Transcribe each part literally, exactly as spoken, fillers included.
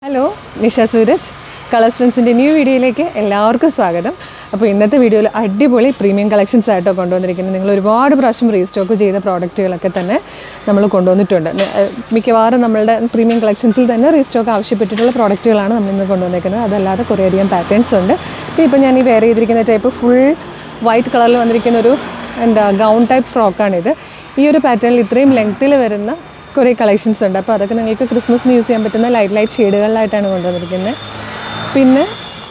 Hello, Nisha Sooraj colours ട്രെൻഡ്സിൻ്റെ new വീഡിയോയിലേക്ക് എല്ലാവർക്കും സ്വാഗതം. അപ്പോൾ ഇന്നത്തെ വീഡിയോയിൽ അടിപൊളി പ്രീമിയം കളക്ഷൻസ് ആയിട്ടോ കൊണ്ടുവന്നിരിക്കുന്നത്. നിങ്ങൾ ഒരുപാട് പ്രാവശ്യം റീസ്റ്റോക്ക് ചെയ്ത പ്രോഡക്റ്റുകളൊക്കെ തന്നെ നമ്മൾ കൊണ്ടുവന്നിട്ടുണ്ട്. മിക്കവാറും നമ്മളുടെ പ്രീമിയം കളക്ഷൻസിൽ തന്നെ റീസ്റ്റോക്ക് ആവശ്യപ്പെട്ടിട്ടുള്ള പ്രോഡക്റ്റുകളാണ് നമ്മൾ ഇന്ന് കൊണ്ടുവന്നിരിക്കുന്നത്. അതല്ലാതെ കുറേയധികം പാറ്റേൺസ് ഉണ്ട്. ഇപ്പോൾ ഞാൻ ഈ വെയർ ചെയ്തിരിക്കുന്ന ടൈപ്പ് ഫുൾ വൈറ്റ് കളറിൽ വന്നിരിക്കുന്ന ഒരു എന്താ ഗൗൺ ടൈപ്പ് ഫ്രോക്കാണിത്. ഈ ഒരു പാറ്റേണിൽ ഇത്രയും ലെങ്ത്തിൽ വരുന്ന കുറേ കളക്ഷൻസ് ഉണ്ട്. അപ്പോൾ അതൊക്കെ നിങ്ങൾക്ക് ക്രിസ്മസിന് യൂസ് ചെയ്യാൻ പറ്റുന്ന ലൈറ്റ് ലൈറ്റ് ഷെയ്ഡുകളിലായിട്ടാണ് കൊണ്ടുവന്നിരിക്കുന്നത്. പിന്നെ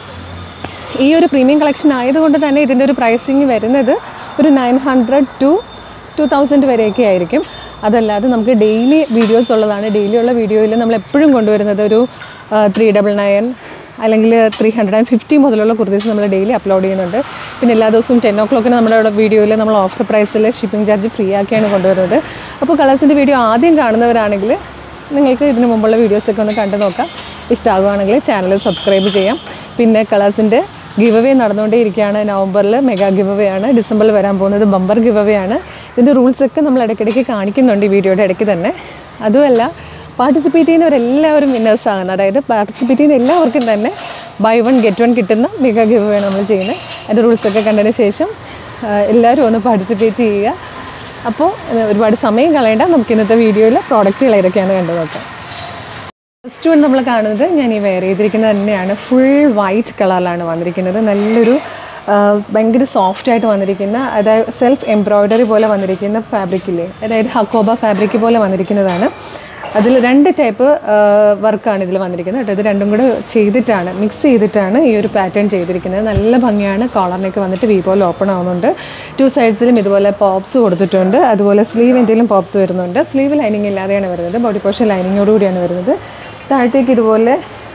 ഈ ഒരു പ്രീമിയം കളക്ഷൻ ആയതുകൊണ്ട് തന്നെ ഇതിൻ്റെ ഒരു പ്രൈസിങ് വരുന്നത് ഒരു nine hundred two two thousand വരെയൊക്കെ ആയിരിക്കും. അതല്ലാതെ നമുക്ക് ഡെയിലി വീഡിയോസ് ഉള്ളതാണ്. ഡെയിലി ഉള്ള വീഡിയോയിൽ നമ്മൾ എപ്പോഴും കൊണ്ടുവരുന്നത് ഒരു ത്രീ ഡബിൾ നയൻ അല്ലെങ്കിൽ ത്രീ ഹൺഡ്രഡ് ആൻഡ് ഫിഫ്റ്റി മുതലുള്ള കുർത്തീസ് നമ്മൾ ഡെയിലി അപ്ലോഡ് ചെയ്യുന്നുണ്ട്. പിന്നെ എല്ലാ ദിവസവും ടെൻ ഓ ക്ലോക്കിന് നമ്മുടെ വീഡിയോയിൽ നമ്മൾ ഓഫർ പ്രൈസിൽ ഷിപ്പിംഗ് ചാർജ് ഫ്രീ ആക്കിയാണ് കൊണ്ടുവരുന്നത്. അപ്പോൾ കളേഴ്സിൻ്റെ വീഡിയോ ആദ്യം കാണുന്നവരാണെങ്കിൽ നിങ്ങൾക്ക് ഇതിന് മുമ്പുള്ള വീഡിയോസൊക്കെ ഒന്ന് കണ്ടു നോക്കാം. ഇഷ്ടമാകുകയാണെങ്കിൽ ചാനൽ സബ്സ്ക്രൈബ് ചെയ്യാം. പിന്നെ കളേഴ്സിൻ്റെ ഗിവ് അവേ നടന്നുകൊണ്ടേ ഇരിക്കുകയാണ്. നവംബറിൽ മെഗാ ഗിവ് അവേ ആണ്. ഡിസംബറിൽ വരാൻ പോകുന്നത് ബമ്പർ ഗിവ് അവേ ആണ്. ഇതിൻ്റെ റൂൾസൊക്കെ നമ്മൾ ഇടയ്ക്കിടയ്ക്ക് കാണിക്കുന്നുണ്ട് ഈ വീഡിയോയുടെ ഇടയ്ക്ക് തന്നെ. അതുമല്ല, പാർട്ടിസിപ്പേറ്റ് ചെയ്യുന്നവരെല്ലാവരും വിന്നേഴ്സ് ആകുന്നത്. അതായത് പാർട്ടിസിപ്പേറ്റ് ചെയ്യുന്ന എല്ലാവർക്കും തന്നെ ബൈ വൺ ഗെറ്റ് വൺ കിട്ടുന്ന മെഗാ ഗിവ് അവേ നമ്മൾ ചെയ്യുന്നത്. അതിൻ്റെ റൂൾസൊക്കെ കണ്ടതിന് ശേഷം എല്ലാവരും ഒന്ന് പാർട്ടിസിപ്പേറ്റ് ചെയ്യുക. അപ്പോൾ ഒരുപാട് സമയം കളയേണ്ട. നമുക്ക് ഇന്നത്തെ വീഡിയോയിൽ പ്രോഡക്റ്റുകൾ ഏതൊക്കെയാണ് കണ്ടു നോക്കാം. ഫസ്റ്റ് വൺ നമ്മൾ കാണുന്നത് ഞാൻ ഈ വെയർ ചെയ്തിരിക്കുന്നത് തന്നെയാണ്. ഫുൾ വൈറ്റ് കളറിലാണ് വന്നിരിക്കുന്നത്. നല്ലൊരു ഭയങ്കര സോഫ്റ്റായിട്ട് വന്നിരിക്കുന്ന, അതായത് സെൽഫ് എംബ്രോയ്ഡറി പോലെ വന്നിരിക്കുന്ന ഫാബ്രിക്കില്ലേ, അതായത് ഹക്കോബ ഫാബ്രിക് പോലെ വന്നിരിക്കുന്നതാണ്. അതിൽ രണ്ട് ടൈപ്പ് വർക്കാണ് ഇതിൽ വന്നിരിക്കുന്നത് കേട്ടോ. ഇത് രണ്ടും കൂടെ ചെയ്തിട്ടാണ്, മിക്സ് ചെയ്തിട്ടാണ് ഈ ഒരു പാറ്റേൺ ചെയ്തിരിക്കുന്നത്. നല്ല ഭംഗിയാണ്. കോളറിനൊക്കെ വന്നിട്ട് വി പോലെ ഓപ്പൺ ആവുന്നുണ്ട്. ടു സൈഡ്സിലും ഇതുപോലെ പോപ്സ് കൊടുത്തിട്ടുണ്ട്. അതുപോലെ സ്ലീവ് എന്തെങ്കിലും പോപ്സ് വരുന്നുണ്ട്. സ്ലീവ് ലൈനിങ് ഇല്ലാതെയാണ് വരുന്നത്. ബോഡി പോർഷൻ ലൈനിങ്ങോടുകൂടിയാണ് വരുന്നത്. താഴത്തേക്ക് ഇതുപോലെ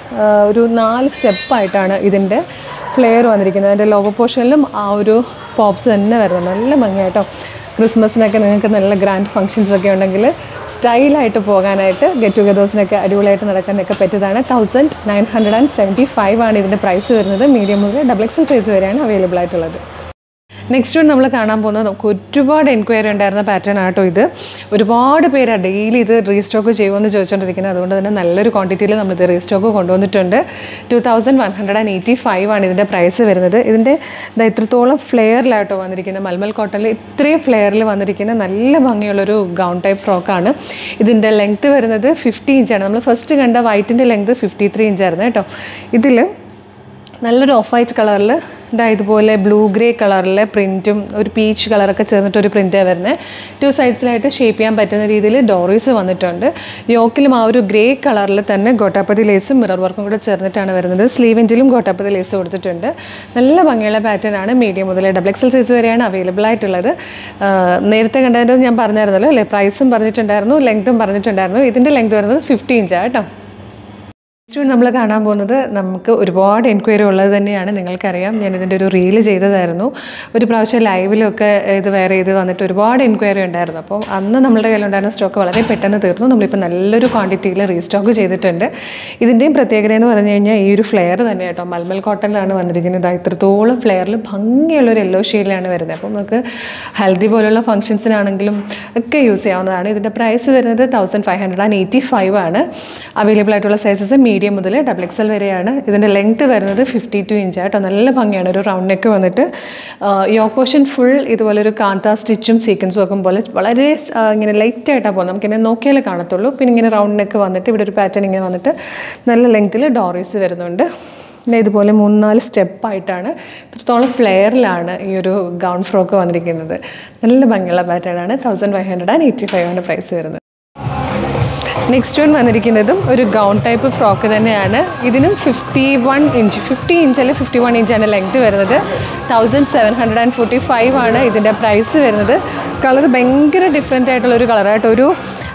ഒരു നാല് സ്റ്റെപ്പായിട്ടാണ് ഇതിൻ്റെ ഫ്ലെയർ വന്നിരിക്കുന്നത്. അതിൻ്റെ ലോവർ പോർഷനിലും ആ ഒരു പോപ്സ് തന്നെ വരുന്നുണ്ട്. നല്ല ഭംഗിയായിട്ടോ. ക്രിസ്മസിനൊക്കെ നിങ്ങൾക്ക് നല്ല ഗ്രാൻഡ് ഫങ്ഷൻസ് ഒക്കെ ഉണ്ടെങ്കിൽ സ്റ്റൈലായിട്ട് പോകാനായിട്ട്, ഗെറ്റ് ടുഗദേഴ്സിനൊക്കെ അടിപൊളിയായിട്ട് നടക്കാനൊക്കെ പറ്റിയതാണ്. Thousand nine hundred and seventy five ആണ് ഇതിൻ്റെ പ്രൈസ് വരുന്നത്. മീഡിയം മുതൽ ഡബിൾ എക്സൽ സൈസ് വരെയാണ് അവൈലബിൾ ആയിട്ടുള്ളത്. നെക്സ്റ്റ് വൺ നമ്മൾ കാണാൻ പോകുന്നത് നമുക്ക് ഒരുപാട് എൻക്വയറി ഉണ്ടായിരുന്ന പാറ്റേൺ ആട്ടോ ഇത്. ഒരുപാട് പേരാണ് ഡെയിലി ഇത് റീസ്റ്റോക്ക് ചെയ്യുമെന്ന് ചോദിച്ചുകൊണ്ടിരിക്കുന്നത്. അതുകൊണ്ട് തന്നെ നല്ലൊരു ക്വാണ്ടിറ്റിയിൽ നമ്മളിത് റീസ്റ്റോക്ക് കൊണ്ടുവന്നിട്ടുണ്ട്. Two thousand one hundred and eighty five ആണ് ഇതിൻ്റെ പ്രൈസ് വരുന്നത്. ഇതിൻ്റെ ഇത്രത്തോളം ഫ്ലെയറിലായിട്ടോ വന്നിരിക്കുന്നത്. മൽമൽ കോട്ടണിൽ ഇത്രയും ഫ്ലെയറിൽ വന്നിരിക്കുന്ന നല്ല ഭംഗിയുള്ളൊരു ഗൗൺ ടൈപ്പ് ഫ്രോക്കാണ്. ഇതിൻ്റെ ലെങ്ത്ത് വരുന്നത് ഫിഫ്റ്റി ഇഞ്ചാണ്. നമ്മൾ ഫസ്റ്റ് കണ്ട വൈറ്റിൻ്റെ ലെങ്ത്ത് ഫിഫ്റ്റി ത്രീ ഇഞ്ചായിരുന്നു കേട്ടോ. ഇതിൽ നല്ലൊരു ഓഫ് വൈറ്റ് കളറിൽ ഇതാ ഇതുപോലെ ബ്ലൂ ഗ്രേ കളറിലെ പ്രിൻറ്റും ഒരു പീച്ച് കളറൊക്കെ ചേർന്നിട്ടൊരു പ്രിൻറ്റാണ് വരുന്നത്. ടു സൈഡ്സിലായിട്ട് ഷേപ്പ് ചെയ്യാൻ പറ്റുന്ന രീതിയിൽ ഡോറീസ് വന്നിട്ടുണ്ട്. യോക്കിലും ആ ഒരു ഗ്രേ കളറിൽ തന്നെ ഗോട്ടാപ്പതി ലേസും മിറർ വർക്കും കൂടെ ചേർന്നിട്ടാണ് വരുന്നത്. സ്ലീവിൻ്റിലും ഗോട്ടാപ്പതി ലേസ് കൊടുത്തിട്ടുണ്ട്. നല്ല ഭംഗിയുള്ള പാറ്റേൺ ആണ്. മീഡിയം മുതൽ ഡബിൾ എക്സൽ സൈസ് വരെയാണ് അവൈലബിൾ ആയിട്ടുള്ളത്. നേരത്തെ കണ്ടതിൻ്റെ ഞാൻ പറഞ്ഞായിരുന്നല്ലോ അല്ലേ, പ്രൈസും പറഞ്ഞിട്ടുണ്ടായിരുന്നു, ലെങ്ത്തും പറഞ്ഞിട്ടുണ്ടായിരുന്നു. ഇതിൻ്റെ ലെങ്ത്ത് വരുന്നത് ഫിഫ്റ്റി ഇഞ്ചാണ് കേട്ടോ. നെക്സ്റ്റ് നമ്മൾ കാണാൻ പോകുന്നത് നമുക്ക് ഒരുപാട് എൻക്വയറി ഉള്ളത് തന്നെയാണ്. നിങ്ങൾക്കറിയാം, ഞാനിതിൻ്റെ ഒരു റീല് ചെയ്തതായിരുന്നു. ഒരു പ്രാവശ്യം ലൈവിലൊക്കെ ഇത് വെയർ ചെയ്ത് വന്നിട്ട് ഒരുപാട് എൻക്വയറി ഉണ്ടായിരുന്നു. അപ്പോൾ അന്ന് നമ്മുടെ കയ്യിലുണ്ടായിരുന്ന സ്റ്റോക്ക് വളരെ പെട്ടെന്ന് തീർന്നു. നമ്മളിപ്പോൾ നല്ലൊരു ക്വാണ്ടിറ്റിയിൽ റീസ്റ്റോക്ക് ചെയ്തിട്ടുണ്ട്. ഇതിൻ്റെയും പ്രത്യേകത എന്ന് പറഞ്ഞു കഴിഞ്ഞാൽ ഈ ഒരു ഫ്ലെയർ തന്നെ കേട്ടോ. മൽമൽ കോട്ടണിലാണ് വന്നിരിക്കുന്നത്. ഇത്രത്തോളം ഫ്ലെയറിൽ ഭംഗിയുള്ളൊരു യെല്ലോ ഷെയ്ഡിലാണ് വരുന്നത്. അപ്പോൾ നമുക്ക് ഹൽദി പോലുള്ള ഫംഗ്ഷൻസിനാണെങ്കിലും ഒക്കെ യൂസ് ചെയ്യാവുന്നതാണ്. ഇതിൻ്റെ പ്രൈസ് വരുന്നത് thousand five hundred and eighty five ആണ്. അവൈലബിൾ ആയിട്ടുള്ള സൈസസ് മീഡിയം മുതൽ ഡബിൾ എക്സൽ വരെയാണ്. ഇതിൻ്റെ ലെങ്ത്ത് വരുന്നത് ഫിഫ്റ്റി ടു ഇഞ്ചാട്ടോ. നല്ല ഭംഗിയാണ്. ഒരു റൗണ്ട് നെക്ക് വന്നിട്ട് യോക്ക് പോർഷൻ ഫുൾ ഇതുപോലെ ഒരു കാന്ത സ്റ്റിച്ചും സീക്വൻസും ഒക്കെ പോലെ വളരെ ഇങ്ങനെ ലൈറ്റായിട്ടാണ് പോകുന്നത്. നമുക്കിങ്ങനെ നോക്കിയാലേ കാണത്തുള്ളൂ. പിന്നെ ഇങ്ങനെ റൗണ്ട് നെക്ക് വന്നിട്ട് ഇവിടെ ഒരു പാറ്റേൺ ഇങ്ങനെ വന്നിട്ട് നല്ല ലെങ്ത്തിൽ ഡോറീസ് വരുന്നുണ്ട്. പിന്നെ ഇതുപോലെ മൂന്നാല് സ്റ്റെപ്പായിട്ടാണ്, ഇത്രത്തോളം ഫ്ലെയറിലാണ് ഈ ഒരു ഗൗൺ ഫ്രോക്ക് വന്നിരിക്കുന്നത്. നല്ല ഭംഗിയുള്ള പാറ്റേൺ ആണ്. Thousand five hundred and eighty five ആണ് പ്രൈസ് വരുന്നത്. നെക്സ്റ്റ് വൺ വന്നിരിക്കുന്നതും ഒരു ഗൗൺ ടൈപ്പ് ഫ്രോക്ക് തന്നെയാണ്. ഇതിനും fifty one inch fifty inch അല്ലെങ്കിൽ ഫിഫ്റ്റി വൺ ഇഞ്ചാണ് ലെങ്ത് വരുന്നത്. Thousand seven hundred and forty five ആണ് ഇതിൻ്റെ പ്രൈസ് വരുന്നത്. കളർ ഭയങ്കര ഡിഫറെൻ്റ് ആയിട്ടുള്ളൊരു കളറായിട്ട്, ഒരു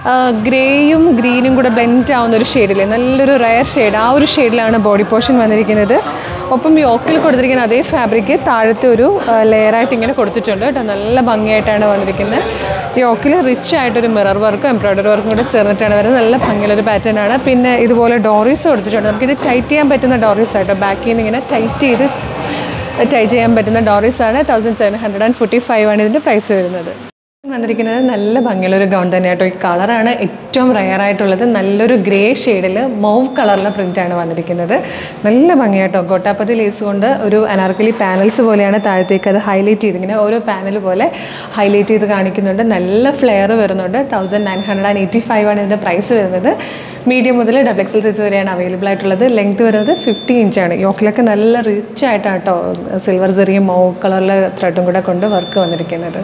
ഗ്രേയും ഗ്രീനും കൂടെ ബ്ലെൻഡ് ആവുന്ന ഒരു ഷെയ്ഡിൽ, നല്ലൊരു റയർ ഷെയ്ഡ്, ആ ഒരു ഷെയ്ഡിലാണ് ബോഡി പോർഷൻ വന്നിരിക്കുന്നത്. ഒപ്പം യോക്കിൽ കൊടുത്തിരിക്കുന്ന അതേ ഫാബ്രിക് താഴത്തെ ഒരു ലെയറായിട്ട് ഇങ്ങനെ കൊടുത്തിട്ടുണ്ട് കേട്ടോ. നല്ല ഭംഗിയായിട്ടാണ് വന്നിരിക്കുന്നത്. യോക്കിൽ റിച്ച് ആയിട്ടൊരു മിറർ വർക്കും എംബ്രോയ്ഡറി വർക്കും കൂടെ ചേർന്നിട്ടാണ് വരുന്നത്. നല്ല ഭംഗിയുള്ളൊരു പാറ്റേൺ ആണ്. പിന്നെ ഇതുപോലെ ഡോറീസ് കൊടുത്തിട്ടുണ്ട്. നമുക്കിത് ടൈറ്റ് ചെയ്യാൻ പറ്റുന്ന ഡോറീസ് ആയിട്ടോ. ബാക്കിൽ നിന്ന് ഇങ്ങനെ ടൈറ്റ് ചെയ്ത് ടൈ ചെയ്യാൻ പറ്റുന്ന ഡോറീസ് ആണ്. Thousand seven hundred and forty five ആണ് ഇതിൻ്റെ പ്രൈസ് വരുന്നത്. വന്നിരിക്കുന്നത് നല്ല ഭംഗിയുള്ളൊരു ഗൗൺ തന്നെ കേട്ടോ. ഈ കളറാണ് ഏറ്റവും റെയർ ആയിട്ടുള്ളത്. നല്ലൊരു ഗ്രേ ഷെയ്ഡിൽ മൗവ് കളറിലെ പ്രിൻ്റാണ് വന്നിരിക്കുന്നത്. നല്ല ഭംഗിയായിട്ടോ. ഗോട്ടാപ്പതി ലേസ് കൊണ്ട് ഒരു അനാർക്കലി പാനൽസ് പോലെയാണ് താഴത്തേക്ക് അത് ഹൈലൈറ്റ് ചെയ്ത് ഇങ്ങനെ ഓരോ പാനൽ പോലെ ഹൈലൈറ്റ് ചെയ്ത് കാണിക്കുന്നുണ്ട്. നല്ല ഫ്ലെയർ വരുന്നുണ്ട്. Thousand nine hundred and eighty five ആണ് ഇതിൻ്റെ പ്രൈസ് വരുന്നത്. മീഡിയം മുതൽ ഡബിൾ എക്സൽ സൈസ് വരെയാണ് അവൈലബിൾ ആയിട്ടുള്ളത്. ലെങ്ത് വരുന്നത് ഫിഫ്റ്റി ഇഞ്ചാണ്. യോക്കിലൊക്കെ നല്ല റിച്ച് ആയിട്ടാണ് കേട്ടോ സിൽവർ സെറിയും മൗവ് കളറിലെ ത്രെഡും കൂടെ കൊണ്ട് വർക്ക് വന്നിരിക്കുന്നത്.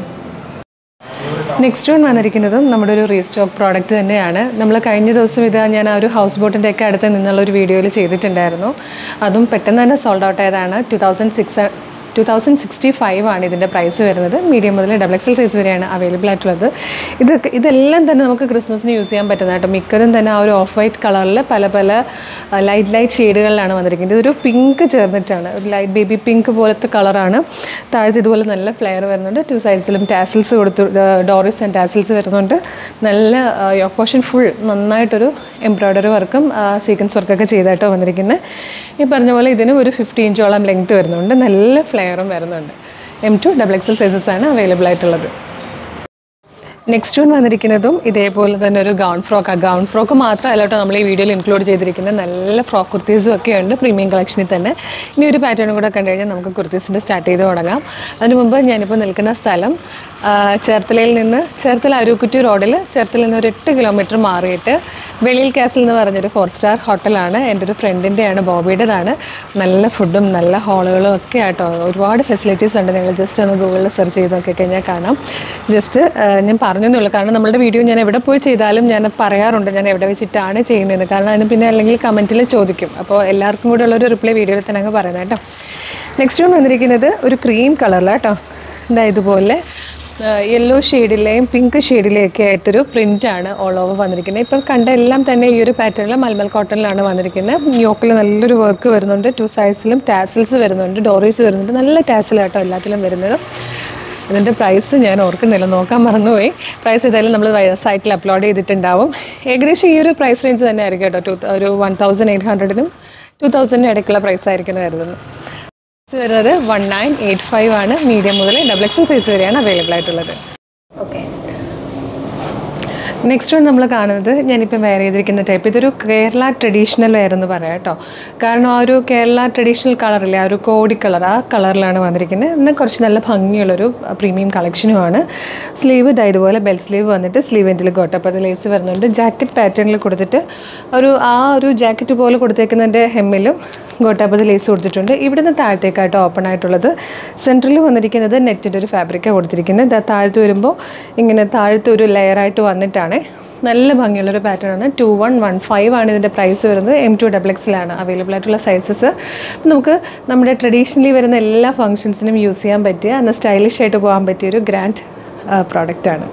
നെക്സ്റ്റ് വൺ വന്നിരിക്കുന്നതും നമ്മുടെ ഒരു റീസ്റ്റോക്ക് പ്രോഡക്റ്റ് തന്നെയാണ്. നമ്മൾ കഴിഞ്ഞ ദിവസം ഇത് ഞാൻ ആ ഒരു ഹൗസ് ബോട്ടിൻ്റെ ഒക്കെ അടുത്ത് നിന്നുള്ളൊരു വീഡിയോയിൽ ചെയ്തിട്ടുണ്ടായിരുന്നു. അതും പെട്ടെന്ന് തന്നെ സോൾഡ് ഔട്ട് ആയതാണ്. Two thousand six two thousand sixty five ആണ് ഇതിൻ്റെ പ്രൈസ് വരുന്നത്. മീഡിയം മുതൽ ഡബിൾ എക്സൽ സൈസ് വരെയാണ് അവൈലബിൾ ആയിട്ടുള്ളത്. ഇത് ഇതെല്ലാം തന്നെ നമുക്ക് ക്രിസ്മസിന് യൂസ് ചെയ്യാൻ പറ്റുന്ന കേട്ടോ. മിക്കതും തന്നെ ആ ഒരു ഓഫ് വൈറ്റ് കളറിൽ പല പല ലൈറ്റ് ലൈറ്റ് ഷെയ്ഡുകളിലാണ് വന്നിരിക്കുന്നത്. ഇതൊരു പിങ്ക് ചേർന്നിട്ടാണ്, ഒരു ലൈറ്റ് ബേബി പിങ്ക് പോലത്തെ കളറാണ്. താഴത്ത് ഇതുപോലെ നല്ല ഫ്ലെയർ വരുന്നുണ്ട്. ടു സൈഡ്സിലും ടാസിൽസ് കൊടുത്ത് ഡോറിസ് ആൻഡ് ടാസിൽസ് വരുന്നുണ്ട്. നല്ല യോക്ക് പോർഷൻ ഫുൾ നന്നായിട്ടൊരു എംബ്രോയ്ഡറി വർക്കും സീക്വൻസ് വർക്കൊക്കെ ചെയ്തായിട്ടോ വന്നിരിക്കുന്നത്. ഈ പറഞ്ഞ പോലെ ഇതിന് ഒരു ഫിഫ്റ്റി ഇഞ്ചോളം ലെങ്ത് വരുന്നുണ്ട്. നല്ല ഫ്ലെയറും വരുന്നുണ്ട്. M to double XL sizes ആണ് അവൈലബിൾ ആയിട്ടുള്ളത്. നെക്സ്റ്റ് വൺ വന്നിരിക്കുന്നതും ഇതേപോലെ തന്നെ ഒരു ഗൗൺ ഫ്രോക്കാണ്. ഗൗൺ ഫ്രോക്ക് മാത്രമല്ല കേട്ടോ നമ്മൾ ഈ വീഡിയോയിൽ ഇൻക്ലൂഡ് ചെയ്തിരിക്കുന്നത്. നല്ല ഫ്രോക്ക് കുർത്തീസും ഒക്കെ ഉണ്ട് പ്രീമിയം കളക്ഷനിൽ തന്നെ. ഇനി ഒരു പാറ്റേണും കൂടെ കണ്ടു കഴിഞ്ഞാൽ നമുക്ക് കുർത്തീസിൻ്റെ സ്റ്റാർട്ട് ചെയ്ത് തുടങ്ങാം. അതിന് മുമ്പ് ഞാനിപ്പോൾ നിൽക്കുന്ന സ്ഥലം ചേർത്തലയിൽ നിന്ന്, ചേർത്തല അരൂക്കുറ്റി റോഡിൽ ചേർത്തലയിൽ നിന്ന് ഒരു എട്ട് കിലോമീറ്റർ മാറിയിട്ട് വെളിയിൽ കാസിൽ എന്ന് പറഞ്ഞൊരു ഫോർ സ്റ്റാർ ഹോട്ടലാണ്. എൻ്റെ ഒരു ഫ്രണ്ടിൻ്റെയാണ്, ബോബിയുടേതാണ്. നല്ല ഫുഡും നല്ല ഹാളുകളും ഒക്കെ ആട്ടോ. ഒരുപാട് ഫെസിലിറ്റീസ് ഉണ്ട്. നിങ്ങൾ ജസ്റ്റ് ഒന്ന് ഗൂഗിളിൽ സെർച്ച് ചെയ്ത് നോക്കി കഴിഞ്ഞാൽ കാണാം. ജസ്റ്റ് ഞാൻ പറഞ്ഞെന്നുള്ളൂ. കാരണം നമ്മളുടെ വീഡിയോ ഞാൻ എവിടെ പോയി ചെയ്താലും ഞാൻ പറയാറുണ്ട് ഞാൻ എവിടെ വെച്ചിട്ടാണ് ചെയ്യുന്നത്. കാരണം അതിന് പിന്നെ അല്ലെങ്കിൽ കമൻറ്റിൽ ചോദിക്കും. അപ്പോൾ എല്ലാവർക്കും കൂടെ ഉള്ളൊരു റിപ്ലൈ വീഡിയോയിൽ തന്നെ അങ്ങ് പറയുന്നത് കേട്ടോ. നെക്സ്റ്റ് വൺ വന്നിരിക്കുന്നത് ഒരു ക്രീം കളറിലാണ് കേട്ടോ. ഇതാ ഇതുപോലെ യെല്ലോ ഷെയ്ഡിലെയും പിങ്ക് ഷെയ്ഡിലെയും ഒക്കെ ആയിട്ടൊരു പ്രിൻ്റാണ് ഓൾ ഓവർ വന്നിരിക്കുന്നത്. ഇപ്പം കണ്ട എല്ലാം തന്നെ ഈ ഒരു പാറ്റേണിൽ മൽമൽ കോട്ടണിലാണ് വന്നിരിക്കുന്നത്. യോക്കിൽ നല്ലൊരു വർക്ക് വരുന്നുണ്ട്. ടു സൈഡ്സിലും ടാസിൽസ് വരുന്നുണ്ട്, ഡോറീസ് വരുന്നുണ്ട്. നല്ല ടാസിലാട്ടോ എല്ലാത്തിലും വരുന്നത്. ഇതിൻ്റെ പ്രൈസ് ഞാൻ ഓർക്കുന്നില്ല, നോക്കാൻ മറന്നുപോയി. പ്രൈസ് ഏതായാലും നമ്മൾ സൈറ്റിൽ അപ്ലോഡ് ചെയ്തിട്ടുണ്ടാവും. ഏകദേശം ഈ ഒരു പ്രൈസ് റേഞ്ച് തന്നെ ആയിരിക്കും കേട്ടോ. ടു ഒരു വൺ തൗസൻഡ് എയ്റ്റ് ഹൺഡ്രഡിനും ടു തൗസൻഡിനും ഇടയ്ക്കുള്ള പ്രൈസ് ആയിരിക്കും വരുന്നത്. വരുന്നത് വൺ നയൻ എയ്റ്റ് ഫൈവ് ആണ്. മീഡിയം മുതൽ ഡബിൾ എക്സൽ സൈസ് വരെയാണ് അവൈലബിൾ ആയിട്ടുള്ളത്. ഓക്കെ, നെക്സ്റ്റ് വൺ നമ്മൾ കാണുന്നത് ഞാനിപ്പോൾ വെയർ ചെയ്തിരിക്കുന്ന ടൈപ്പ്. ഇതൊരു കേരള ട്രഡീഷണൽ വെയർ എന്ന് പറയാം കേട്ടോ. കാരണം ആ ഒരു കേരള ട്രഡീഷണൽ കളറില്ലേ, ആ ഒരു കോടി കളർ, ആ കളറിലാണ് വന്നിരിക്കുന്നത്. എന്നാൽ കുറച്ച് നല്ല ഭംഗിയുള്ളൊരു പ്രീമിയം കളക്ഷനുമാണ്. സ്ലീവ് ഇതാ ഇതുപോലെ ബെൽ സ്ലീവ് വന്നിട്ട് സ്ലീവ് എൻഡിൽ ഗോട്ടപ്പത് ലേസ് വരുന്നുണ്ട്. ജാക്കറ്റ് പാറ്റേണിൽ കൊടുത്തിട്ട് ഒരു ആ ഒരു ജാക്കറ്റ് പോലെ കൊടുത്തേക്കുന്നതിൻ്റെ ഹെമ്മിലും ഗോട്ടാപ്പത് ലേസ് കൊടുത്തിട്ടുണ്ട്. ഇവിടുന്ന് താഴത്തേക്കായിട്ട് ഓപ്പൺ ആയിട്ടുള്ളത്. സെൻറ്ററിൽ വന്നിരിക്കുന്നത് നെറ്റിൻ്റെ ഒരു ഫാബ്രിക്കാണ് കൊടുത്തിരിക്കുന്നത്. താഴത്ത് വരുമ്പോൾ ഇങ്ങനെ താഴത്ത് ഒരു ലെയറായിട്ട് വന്നിട്ടാണ്. നല്ല ഭംഗിയുള്ളൊരു പാറ്റേൺ ആണ്. ടു വൺ വൺ ഫൈവ് ആണ് ഇതിൻ്റെ പ്രൈസ് വരുന്നത്. എം ടു ഡബിൾ എക്സിലാണ് അവൈലബിൾ ആയിട്ടുള്ള സൈസസ്. നമുക്ക് നമ്മുടെ ട്രഡീഷണലി വരുന്ന എല്ലാ ഫംഗ്ഷൻസിനും യൂസ് ചെയ്യാൻ പറ്റിയ, എന്നാൽ സ്റ്റൈലിഷ് ആയിട്ട് പോകാൻ പറ്റിയൊരു ഗ്രാൻഡ് പ്രോഡക്റ്റാണ്.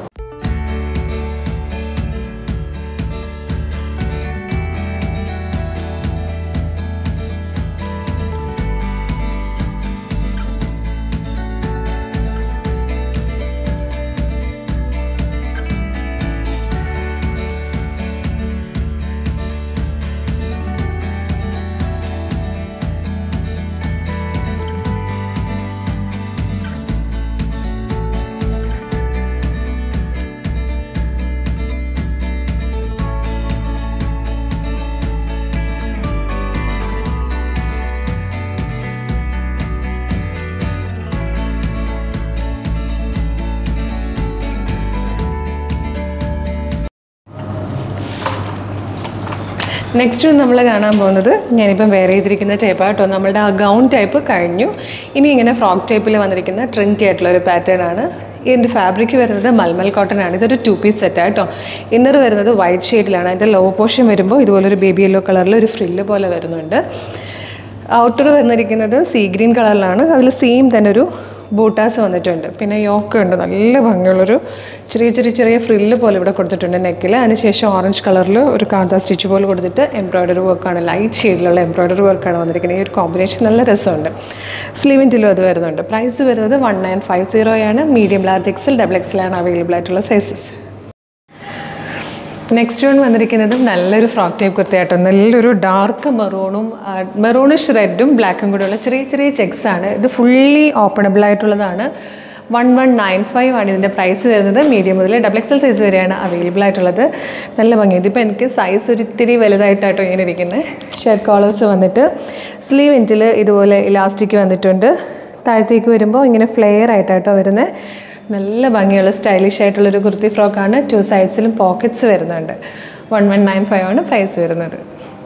നെക്സ്റ്റ് നമ്മൾ കാണാൻ പോകുന്നത് ഞാനിപ്പം വെയർ ചെയ്തിരിക്കുന്ന ടൈപ്പാണ് കേട്ടോ. നമ്മളുടെ ആ ഗൗൺ ടൈപ്പ് കഴിഞ്ഞു. ഇനി ഇങ്ങനെ ഫ്രോക്ക് ടൈപ്പിൽ വന്നിരിക്കുന്ന ട്രെൻഡി ആയിട്ടുള്ള ഒരു പാറ്റേൺ ആണ്. ഇതിൻ്റെ ഫാബ്രിക് വരുന്നത് മൽമൽ കോട്ടൺ ആണ്. ഇതൊരു ടു പീസ് സെറ്റാണ് കേട്ടോ. ഇന്നർ വരുന്നത് വൈറ്റ് ഷെയ്ഡിലാണ്. അതിൻ്റെ ലോ പോർഷൻ വരുമ്പോൾ ഇതുപോലൊരു ബേബി യെല്ലോ കളറിൽ ഒരു ഫ്രില്ല് പോലെ വരുന്നുണ്ട്. ഔട്ടർ വന്നിരിക്കുന്നത് സീ ഗ്രീൻ കളറിലാണ്. അതിൽ സെയിം തന്നെ ഒരു ബൂട്ടാസ് വന്നിട്ടുണ്ട്. പിന്നെ യോക്ക് ഉണ്ട്, നല്ല ഭംഗിയുള്ളൊരു ചെറിയ ചെറിയ ചെറിയ ഫ്രില്ല് പോലെ ഇവിടെ കൊടുത്തിട്ടുണ്ട് നെക്കിൽ. അതിനുശേഷം ഓറഞ്ച് കളറിൽ ഒരു കാന്ത സ്റ്റിച്ച് പോലെ കൊടുത്തിട്ട് എംബ്രോയ്ഡറി വർക്കാണ്, ലൈറ്റ് ഷെയ്ഡിലുള്ള എംബ്രോയ്ഡറി വർക്കാണ് വന്നിരിക്കുന്നത്. ഈ ഒരു കോമ്പിനേഷൻ നല്ല രസമുണ്ട്. സ്ലീവിൻ്റിലും അത് വരുന്നുണ്ട്. പ്രൈസ് വരുന്നത് വൺ നയൻ ഫൈവ് സീറോയാണ്. മീഡിയം ലാർജ് എക്സൽ ഡബിൾ എക്സലാണ് അവൈലബിൾ ആയിട്ടുള്ള സൈസസ്. നെക്സ്റ്റ് വൺ വന്നിരിക്കുന്നതും നല്ലൊരു ഫ്രോക്ക് ടൈപ്പ് കുർത്തയാട്ടോ. നല്ലൊരു ഡാർക്ക് മെറൂണും മെറൂണിഷ് റെഡും ബ്ലാക്കും കൂടെയുള്ള ചെറിയ ചെറിയ ചെക്സ് ആണ്. ഇത് ഫുള്ളി ഓപ്പണബിൾ ആയിട്ടുള്ളതാണ്. വൺ വൺ നയൻ ഫൈവ് ആണ് ഇതിൻ്റെ പ്രൈസ് വരുന്നത്. മീഡിയം മുതൽ ഡബിൾ എക്സൽ സൈസ് വരെയാണ് അവൈലബിൾ ആയിട്ടുള്ളത്. നല്ല ഭംഗി. ഇതിപ്പോൾ എനിക്ക് സൈസ് ഒരു ഇത്തിരി വലുതായിട്ടാട്ടോ ഇങ്ങനെ ഇരിക്കുന്നത്. ഷർട്ട് കോളേഴ്സ് വന്നിട്ട് സ്ലീവ് എൻഡിൽ ഇതുപോലെ ഇലാസ്റ്റിക് വന്നിട്ടുണ്ട്. താഴത്തേക്ക് വരുമ്പോൾ ഇങ്ങനെ ഫ്ലെയർ ആയിട്ടാട്ടോ വരുന്നത്. നല്ല ഭംഗിയുള്ള സ്റ്റൈലിഷ് ആയിട്ടുള്ളൊരു കുർത്തി ഫ്രോക്കാണ്. ടു സൈഡ്സിലും പോക്കറ്റ്സ് വരുന്നുണ്ട്. വൺ വൺ നയൻ ഫൈവ് ആണ് പ്രൈസ് വരുന്നത്.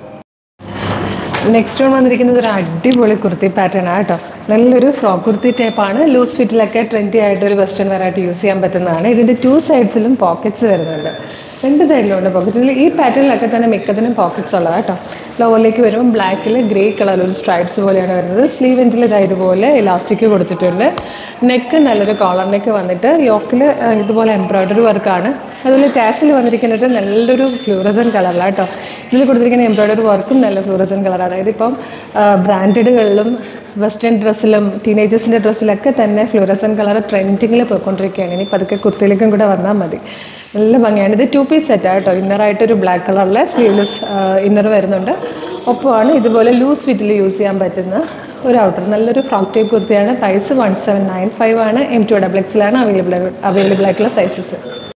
നെക്സ്റ്റ് വൺ വന്നിരിക്കുന്നത് ഒരു അടിപൊളി കുർത്തി പാറ്റേൺ ആണ് കേട്ടോ. നല്ലൊരു ഫ്രോക്ക് കുർത്തി ടൈപ്പാണ്. ലൂസ് ഫിറ്റിലൊക്കെ ട്രെൻഡി ആയിട്ട് ഒരു വെസ്റ്റേൺ വെറൈറ്റി യൂസ് ചെയ്യാൻ പറ്റുന്നതാണ്. ഇതിൻ്റെ ടു സൈഡ്സിലും പോക്കറ്റ്സ് വരുന്നുണ്ട്. രണ്ട് സൈഡിലുണ്ട് പോക്കറ്റ്സിൽ. ഈ പാറ്റേണിലൊക്കെ തന്നെ മിക്കതിനും പോക്കറ്റ്സ് ഉള്ളത് കേട്ടോ. ലോവറിലേക്ക് വരുമ്പോൾ ബ്ലാക്കിൽ ഗ്രേ കളർ ഒരു സ്ട്രൈപ്സ് പോലെയാണ് വരുന്നത്. സ്ലീവ് എൻഡിൽ ഇതുപോലെ ഇലാസ്റ്റിക് കൊടുത്തിട്ടുണ്ട്. നെക്ക് നല്ലൊരു കോളർ നെക്ക് വന്നിട്ട് യോക്കിൽ ഇതുപോലെ എംബ്രോയ്ഡറി വർക്കാണ്. അതുപോലെ ടാസിൽ വന്നിരിക്കുന്നത് നല്ലൊരു ഫ്ലൂറസൻ കളറിലാണ് കേട്ടോ. ഇതിൽ കൊടുത്തിരിക്കുന്ന എംബ്രോയ്ഡറി വർക്കും നല്ല ഫ്ലൂറസൻ കളറാണ്. ഇതിപ്പം ബ്രാൻഡഡുകളിലും വെസ്റ്റേൺ ഡ്രസ്സിലും ടീനേജേഴ്സിൻ്റെ ഡ്രസ്സിലൊക്കെ തന്നെ ഫ്ലൂറസൻ കളർ ട്രെൻഡിങ്ങിൽ പോയിക്കൊണ്ടിരിക്കുകയാണ്. ഇനി പതുക്കെ കുർത്തിയിലേക്കും കൂടെ വന്നാൽ മതി. നല്ല ഭംഗിയാണ്. ഇത് ടു പീസ് സെറ്റാണ് കേട്ടോ. ഇന്നറായിട്ടൊരു ബ്ലാക്ക് കളറിലെ സ്ലീവ്ലെസ് ഇന്നർ വരുന്നുണ്ട്. ഒപ്പമാണ് ഇതുപോലെ ലൂസ് ഫിറ്റിൽ യൂസ് ചെയ്യാൻ പറ്റുന്ന ഒരു ഔട്ടർ. നല്ലൊരു ഫ്രോക്ക് ടൈപ്പ് കുർത്തിയാണ്. Price one seven nine five ആണ്. എം ടു ഡബിൾ എക്സിലാണ് അവൈലബിൾ അവൈലബിൾ ആയിട്ടുള്ള സൈസസ്.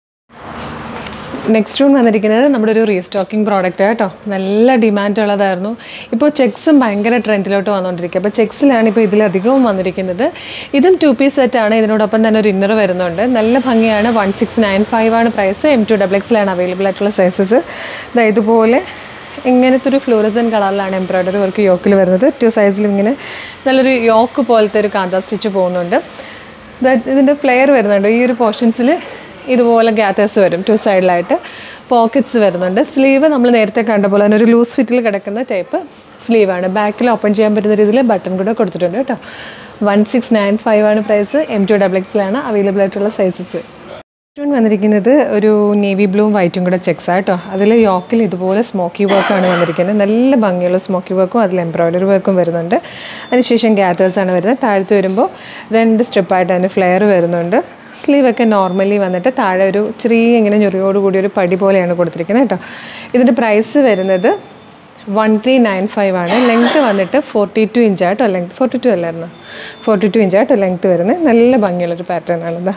നെക്സ്റ്റ് വൺ വന്നിരിക്കുന്നത് നമ്മുടെ ഒരു റീസ്റ്റോക്കിംഗ് പ്രോഡക്റ്റ് കേട്ടോ. നല്ല ഡിമാൻഡ് ഉള്ളതായിരുന്നു. ഇപ്പോൾ ചെക്സും ഭയങ്കര ട്രെൻഡിലോട്ട് വന്നുകൊണ്ടിരിക്കുക. അപ്പോൾ ചെക്സിലാണ് ഇപ്പോൾ ഇതിലധികവും വന്നിരിക്കുന്നത്. ഇതും ടു പീസ് സെറ്റാണ്. ഇതിനോടൊപ്പം തന്നെ ഒരു ഇന്നർ വരുന്നുണ്ട്. നല്ല ഭംഗിയാണ്. വൺ സിക്സ് നയൻ ഫൈവ് ആണ് പ്രൈസ്. എം ടു ഡബിൾ എക്സിലാണ് അവൈലബിൾ ആയിട്ടുള്ള സൈസസ്. ഇതുപോലെ ഇങ്ങനത്തെ ഒരു ഫ്ലൂറസൻ കളറിലാണ് എംബ്രോയ്ഡറി വർക്ക് യോക്കിൽ വരുന്നത്. ടു സൈഡ്സിലും ഇങ്ങനെ നല്ലൊരു യോക്ക് പോലത്തെ ഒരു കാന്ത സ്റ്റിച്ച് പോകുന്നുണ്ട്. ഇതിൻ്റെ ഫ്ലെയർ വരുന്നുണ്ട്. ഈ ഒരു പോർഷൻസിൽ ഇതുപോലെ ഗ്യാറ്റേഴ്സ് വരും. ടു സൈഡിലായിട്ട് പോക്കറ്റ്സ് വരുന്നുണ്ട്. സ്ലീവ് നമ്മൾ നേരത്തെ കണ്ട പോലെ തന്നെ ഒരു ലൂസ് ഫിറ്റിൽ കിടക്കുന്ന ടൈപ്പ് സ്ലീവാണ്. ബാക്കിൽ ഓപ്പൺ ചെയ്യാൻ പറ്റുന്ന രീതിയിൽ ബട്ടൺ കൂടെ കൊടുത്തിട്ടുണ്ട് കേട്ടോ. വൺ സിക്സ് നയൻ ഫൈവ് ആണ് പ്രൈസ്. എം ടു ഡബിൾ എക്സിലാണ് അവൈലബിൾ ആയിട്ടുള്ള സൈസസ്. നെക്സ്റ്റ് വന്നിരിക്കുന്നത് ഒരു നേവി ബ്ലൂവും വൈറ്റും കൂടെ ചെക്സാണ് കേട്ടോ. അതിൽ യോക്കിൽ ഇതുപോലെ സ്മോക്കി വർക്കാണ് വന്നിരിക്കുന്നത്. നല്ല ഭംഗിയുള്ള സ്മോക്കി വർക്കും അതിൽ എംബ്രോയ്ഡറി വർക്കും വരുന്നുണ്ട്. അതിനുശേഷം ഗ്യാറ്റേഴ്സാണ് വരുന്നത്. താഴത്ത് വരുമ്പോൾ രണ്ട് സ്റ്റെപ്പായിട്ട് അതിന് ഫ്ലെയർ വരുന്നുണ്ട്. സ്ലീവൊക്കെ നോർമലി വന്നിട്ട് താഴെ ഒരു ചെറിയ ഇങ്ങനെ ഞൊറിയോടുകൂടി ഒരു പടി പോലെയാണ് കൊടുത്തിരിക്കുന്നത് കേട്ടോ. ഇതിൻ്റെ പ്രൈസ് വരുന്നത് വൺ ത്രീ നയൻ ഫൈവ് ആണ്. ലെങ്ത്ത് വന്നിട്ട് ഫോർട്ടി ടു ഇഞ്ചായിട്ടോ. ലെങ്ത്ത് ഫോർട്ടി ടു അല്ലായിരുന്നു, ഫോർട്ടി ടു ഇഞ്ചായിട്ടോ ലെങ്ത്ത് വരുന്നത്. നല്ല ഭംഗിയുള്ളൊരു പാറ്റേൺ ആണിതാ.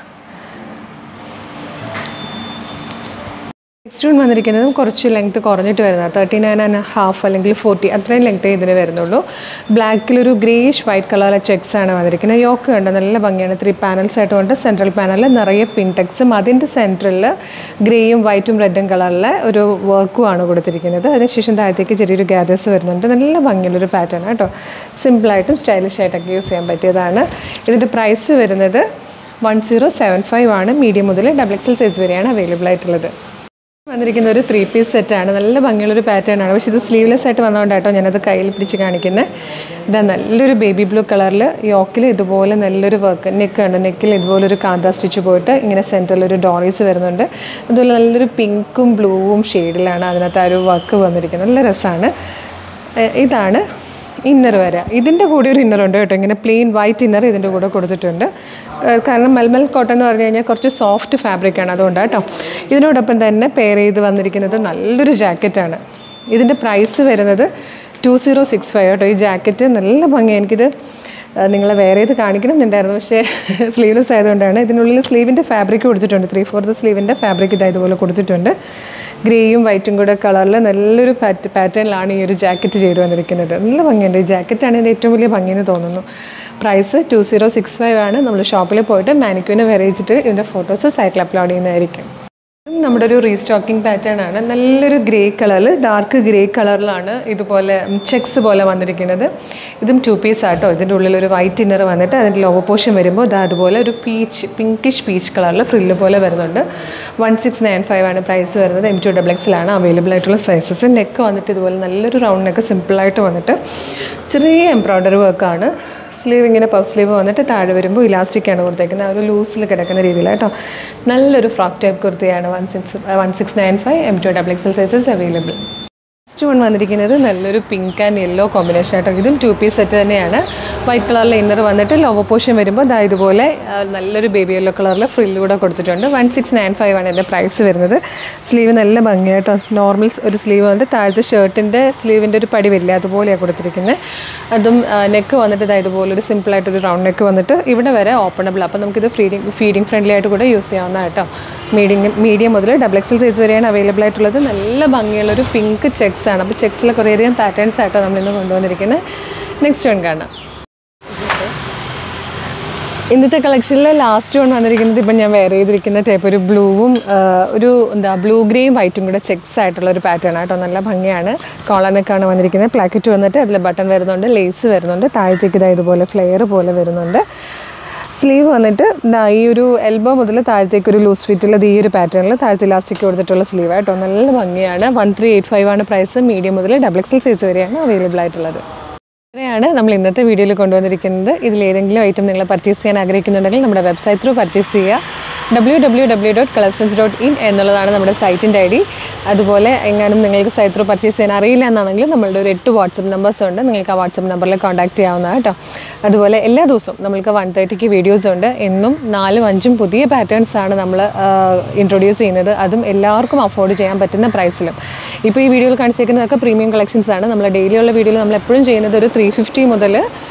നെക്സ്റ്റ് വൺ വന്നിരിക്കുന്നതും കുറച്ച് ലെങ്ത്ത് കുറഞ്ഞിട്ട് വരുന്നത്. തേർട്ടി നയൻ ആൻഡ് ഹാഫ് അല്ലെങ്കിൽ ഫോർട്ടി അത്രയും ലെങ്ത്തേ ഇതിന് വരുന്നുള്ളൂ. ബ്ലാക്കിലൊരു ഗ്രേഷ് വൈറ്റ് കളറിലെ ചെക്സ് ആണ് വന്നിരിക്കുന്നത്. യോക്ക് കണ്ട് നല്ല ഭംഗിയാണ്. ത്രീ പാനൽസ് ആയിട്ടുകൊണ്ട് സെൻട്രൽ പാനലിൽ നിറയെ പിൻടെക്സും അതിൻ്റെ സെൻറ്ററിൽ ഗ്രേയും വൈറ്റും റെഡും കളറിലെ ഒരു വർക്കും ആണ് കൊടുത്തിരിക്കുന്നത്. അതിനുശേഷം താഴത്തേക്ക് ചെറിയൊരു ഗ്യാദേഴ്സ് വരുന്നുണ്ട്. നല്ല ഭംഗിയുള്ളൊരു പാറ്റേൺ കേട്ടോ. സിമ്പിളായിട്ടും സ്റ്റൈലിഷ് ആയിട്ടൊക്കെ യൂസ് ചെയ്യാൻ പറ്റിയതാണ്. ഇതിൻ്റെ പ്രൈസ് വരുന്നത് വൺ സീറോ സെവൻ ഫൈവ് ആണ്. മീഡിയം മുതൽ ഡബിൾ എക്സൽ സൈസ് വരെയാണ് അവൈലബിൾ ആയിട്ടുള്ളത്. വന്നിരിക്കുന്ന ഒരു ത്രീ പീസ് സെറ്റാണ്. നല്ല ഭംഗിയുള്ളൊരു പാറ്റേൺ ആണ്. പക്ഷേ ഇത് സ്ലീവ്ലെസ് ആയിട്ട് വന്നതുകൊണ്ടാട്ടോ ഞാനത് കയ്യിൽ പിടിച്ച് കാണിക്കുന്നത്. ഇതാ നല്ലൊരു ബേബി ബ്ലൂ കളറിൽ യോക്കിൽ ഇതുപോലെ നല്ലൊരു വർക്ക്. നെക്ക് ഉണ്ട്. നെക്കിൽ ഇതുപോലൊരു കാന്ത സ്റ്റിച്ച് പോയിട്ട് ഇങ്ങനെ സെൻറ്ററിലൊരു ഡോറീസ് വരുന്നുണ്ട്. അതുപോലെ നല്ലൊരു പിങ്കും ബ്ലൂവും ഷെയ്ഡിലാണ് അതിനകത്ത് ആ ഒരു വർക്ക് വന്നിരിക്കുന്നത്. നല്ല രസമാണ്. ഇതാണ് ഇന്നർ വരെ. ഇതിൻ്റെ കൂടെ ഒരു ഇന്നർ ഉണ്ട് കേട്ടോ. ഇങ്ങനെ പ്ലെയിൻ വൈറ്റ് ഇന്നർ ഇതിൻ്റെ കൂടെ കൊടുത്തിട്ടുണ്ട്. കാരണം മൽമൽ കോട്ടൺ എന്ന് പറഞ്ഞു കഴിഞ്ഞാൽ കുറച്ച് സോഫ്റ്റ് ഫാബ്രിക്കാണ്, അതുകൊണ്ടാണ് കേട്ടോ. ഇതിനോടൊപ്പം തന്നെ പെയർ ചെയ്ത് വന്നിരിക്കുന്നത് നല്ലൊരു ജാക്കറ്റാണ്. ഇതിൻ്റെ പ്രൈസ് വരുന്നത് ടു സീറോ സിക്സ് ഫൈവ് കേട്ടോ. ഈ ജാക്കറ്റ് നല്ല ഭംഗിയാണ്. എനിക്കിത് നിങ്ങളെ വേറെ ഇത് കാണിക്കണം എന്നുണ്ടായിരുന്നു, പക്ഷേ സ്ലീവ്ലെസ് ആയതുകൊണ്ടാണ്. ഇതിനുള്ളിൽ സ്ലീവിൻ്റെ ഫാബ്രിക് കൊടുത്തിട്ടുണ്ട്. ത്രീ ഫോർത്ത് സ്ലീവിൻ്റെ ഫാബ്രിക് ഇതാ ഇതുപോലെ കൊടുത്തിട്ടുണ്ട്. ഗ്രേയും വൈറ്റും കൂടെ കളറിൽ നല്ലൊരു പാറ്റ് പാറ്റേണിലാണ് ഈ ഒരു ജാക്കറ്റ് ചെയ്ത് വന്നിരിക്കുന്നത്. നല്ല ഭംഗിയുണ്ട്. ഈ ജാക്കറ്റാണ് ഇതിൻ്റെ ഏറ്റവും വലിയ ഭംഗിയെന്ന് തോന്നുന്നു. Price two zero six five ആണ്. നമ്മൾ ഷോപ്പിൽ പോയിട്ട് മാനിക്യൂവിനെ വരയിച്ചിട്ട് ഇതിൻ്റെ ഫോട്ടോസ് സൈറ്റിൽ അപ്ലോഡ് ചെയ്യുന്നതായിരിക്കും. നമ്മുടെ ഒരു റീസ്റ്റോക്കിംഗ് പാറ്റേൺ ആണ്. നല്ലൊരു ഗ്രേ കളറിൽ ഡാർക്ക് ഗ്രേ കളറിലാണ് ഇതുപോലെ ചെക്സ് പോലെ വന്നിരിക്കുന്നത്. ഇതും ടു പീസ് ആട്ടോ. ഇതിൻ്റെ ഉള്ളിലൊരു വൈറ്റ് ഇന്നർ വന്നിട്ട് അതിൻ്റെ ലോവർ പോർഷൻ വരുമ്പോൾ ഇത് അതുപോലെ ഒരു പീച്ച് പിങ്കിഷ് പീച്ച് കളറിൽ ഫ്രില്ല് പോലെ വരുന്നുണ്ട്. വൺ സിക്സ് നയൻ ഫൈവ് ആണ് പ്രൈസ് വരുന്നത്. എം ടു ഡബിൾ എക്സിലാണ് അവൈലബിൾ ആയിട്ടുള്ള സൈസസ്. നെക്ക് വന്നിട്ട് ഇതുപോലെ നല്ലൊരു റൗണ്ട് നെക്ക് സിമ്പിളായിട്ട് വന്നിട്ട് ചെറിയ എംബ്രോയ്ഡറി വർക്കാണ്. സ്ലീവ് ഇങ്ങനെ പഫ് സ്ലീവ് വന്നിട്ട് താഴെ വരുമ്പോൾ ഇലാസ്റ്റിക്കാണ് കൊടുത്തേക്കുന്നത്. ഒരു ലൂസിൽ കിടക്കുന്ന രീതിയിലാട്ടോ. നല്ലൊരു ഫ്രോക്ക് ടൈപ്പ് കുർത്തിയാണ്. One six one six nine five M to double XL sizes available. Next one വന്നിരിക്കുന്നത് നല്ലൊരു പിങ്ക് ആൻഡ് യെല്ലോ കോമ്പിനേഷൻ ആട്ടോ. ഇതും ടു പീസ് സെറ്റ് തന്നെയാണ്. വൈറ്റ് കളറിൽ ഇന്നർ വന്നിട്ട് ലോവർ പോർഷൻ വരുമ്പോൾ ദാ ഇതുപോലെ നല്ലൊരു ബേബി യെല്ലോ കളറിൽ ഫ്രില്ല് കൂടെ കൊടുത്തിട്ടുണ്ട്. വൺ സിക്സ് നയൻ ഫൈവ് ആണ് ഇതിൻ്റെ പ്രൈസ് വരുന്നത്. സ്ലീവ് നല്ല ഭംഗിയായിട്ടോ. നോർമൽ ഒരു സ്ലീവ് വന്നിട്ട് താഴത്തെ ഷർട്ടിൻ്റെ സ്ലീവിൻ്റെ ഒരു പടി വരില്ല അതുപോലെയാണ് കൊടുത്തിരിക്കുന്നത്. അതും നെക്ക് വന്നിട്ട് ഇതാ ഇതുപോലെ ഒരു സിമ്പിളായിട്ടൊരു റൗണ്ട് നെക്ക് വന്നിട്ട് ഇവിടെ വരെ ഓപ്പണബിൾ. അപ്പോൾ നമുക്കിത് ഫീഡിങ് ഫീഡിങ് ഫ്രണ്ട്ലി ആയിട്ട് കൂടെ യൂസ് ചെയ്യാവുന്ന കേട്ടോ. മീഡിയം മീഡിയം മുതൽ ഡബിൾ എക്സൽ സൈസ് വരെയാണ് അവൈലബിൾ ആയിട്ടുള്ളത്. നല്ല ഭംഗിയുള്ളൊരു പിങ്ക് ചെക്സ് ആണ്. അപ്പോൾ ചെക്സിൽ കുറേയധികം പാറ്റേൺസ് ആയിട്ടോ നമ്മളിന്ന് കൊണ്ടുവന്നിരിക്കുന്നത്. നെക്സ്റ്റ് വൺ കാണാം. ഇന്നത്തെ കളക്ഷനിൽ ലാസ്റ്റ് വൺ വന്നിരിക്കുന്നത് ഇപ്പം ഞാൻ വെയർ ചെയ്തിരിക്കുന്ന ടൈപ്പ് ഒരു ബ്ലൂവും ഒരു എന്താ ബ്ലൂ ഗ്രേയും വൈറ്റും കൂടെ ചെക്സ് ആയിട്ടുള്ള ഒരു പാറ്റേൺ ആയിട്ടോ. നല്ല ഭംഗിയാണ്. കോളനൊക്കെയാണ് വന്നിരിക്കുന്നത്. പ്ലാക്കറ്റ് വന്നിട്ട് അതിൽ ബട്ടൺ വരുന്നുണ്ട്, ലേസ് വരുന്നുണ്ട്, താഴത്തേക്ക് ഇതാ ഇതുപോലെ ഫ്ലെയർ പോലെ വരുന്നുണ്ട്. സ്ലീവ് വന്നിട്ട് ഈ ഒരു എൽബോ മുതൽ താഴത്തേക്ക് ഒരു ലൂസ് ഫിറ്റിൽ ഈ ഒരു പാറ്റേണിൽ താഴത്തെ ഇലാസ്റ്റിക് കൊടുത്തിട്ടുള്ള സ്ലീവ് ആയിട്ടോ. നല്ല ഭംഗിയാണ്. വൺ ത്രീ എയ്റ്റ് ഫൈവ് ആണ് പ്രൈസ്. മീഡിയം മുതൽ ഡബിൾ എക്സൽ സൈസ് വരെയാണ് അവൈലബിൾ ആയിട്ടുള്ളത്. ഇത്രയാണ് നമ്മൾ ഇന്നത്തെ വീഡിയോയിൽ കൊണ്ടുവന്നിരിക്കുന്നത്. ഇതിലേതെങ്കിലും ഐറ്റം നിങ്ങൾ പർച്ചേസ് ചെയ്യാൻ ആഗ്രഹിക്കുന്നുണ്ടെങ്കിൽ നമ്മുടെ വെബ്സൈറ്റ് ത്രൂ പർച്ചേസ് ചെയ്യുക. ഡബ്ല്യൂ ഡബ്ല്യൂ ഡബ്ല്യൂ ഡോട്ട് കളർസ്റ്റൻസ് ഡോട്ട് ഇൻ എന്നുള്ളതാണ് നമ്മുടെ സൈറ്റിൻ്റെ ഐ ഡി. അതുപോലെ എങ്ങാനും നിങ്ങൾക്ക് സൈറ്റ് ത്രൂ പർച്ചേസ് ചെയ്യാൻ അറിയില്ല എന്നാണെങ്കിൽ നമ്മളുടെ ഒരു എട്ട് വാട്സപ്പ് നമ്പേഴ്സ് ഉണ്ട്. നിങ്ങൾക്ക് ആ വാട്സപ്പ് നമ്പറിൽ കോൺടാക്ട് ചെയ്യാവുന്നതാണ് കേട്ടോ. അതുപോലെ എല്ലാ ദിവസവും നമ്മൾക്ക് വൺ തേർട്ടിക്ക് വീഡിയോസ് ഉണ്ട്. എന്നും നാലും അഞ്ചും പുതിയ പാറ്റേൺസ് ആണ് നമ്മൾ ഇൻട്രൊഡ്യൂസ് ചെയ്യുന്നത്. അതും എല്ലാവർക്കും അഫോർഡ് ചെയ്യാൻ പറ്റുന്ന പ്രൈസിലും. ഇപ്പോൾ ഈ വീഡിയോയിൽ കാണിച്ചേക്കുന്നതൊക്കെ പ്രീമിയം കളക്ഷൻസ് ആണ്. നമ്മൾ ഡെയിലിയുള്ള വീഡിയോയിൽ നമ്മൾ എപ്പോഴും ചെയ്യുന്നത് ഒരു ത്രീ ഫിഫ്റ്റി മുതൽ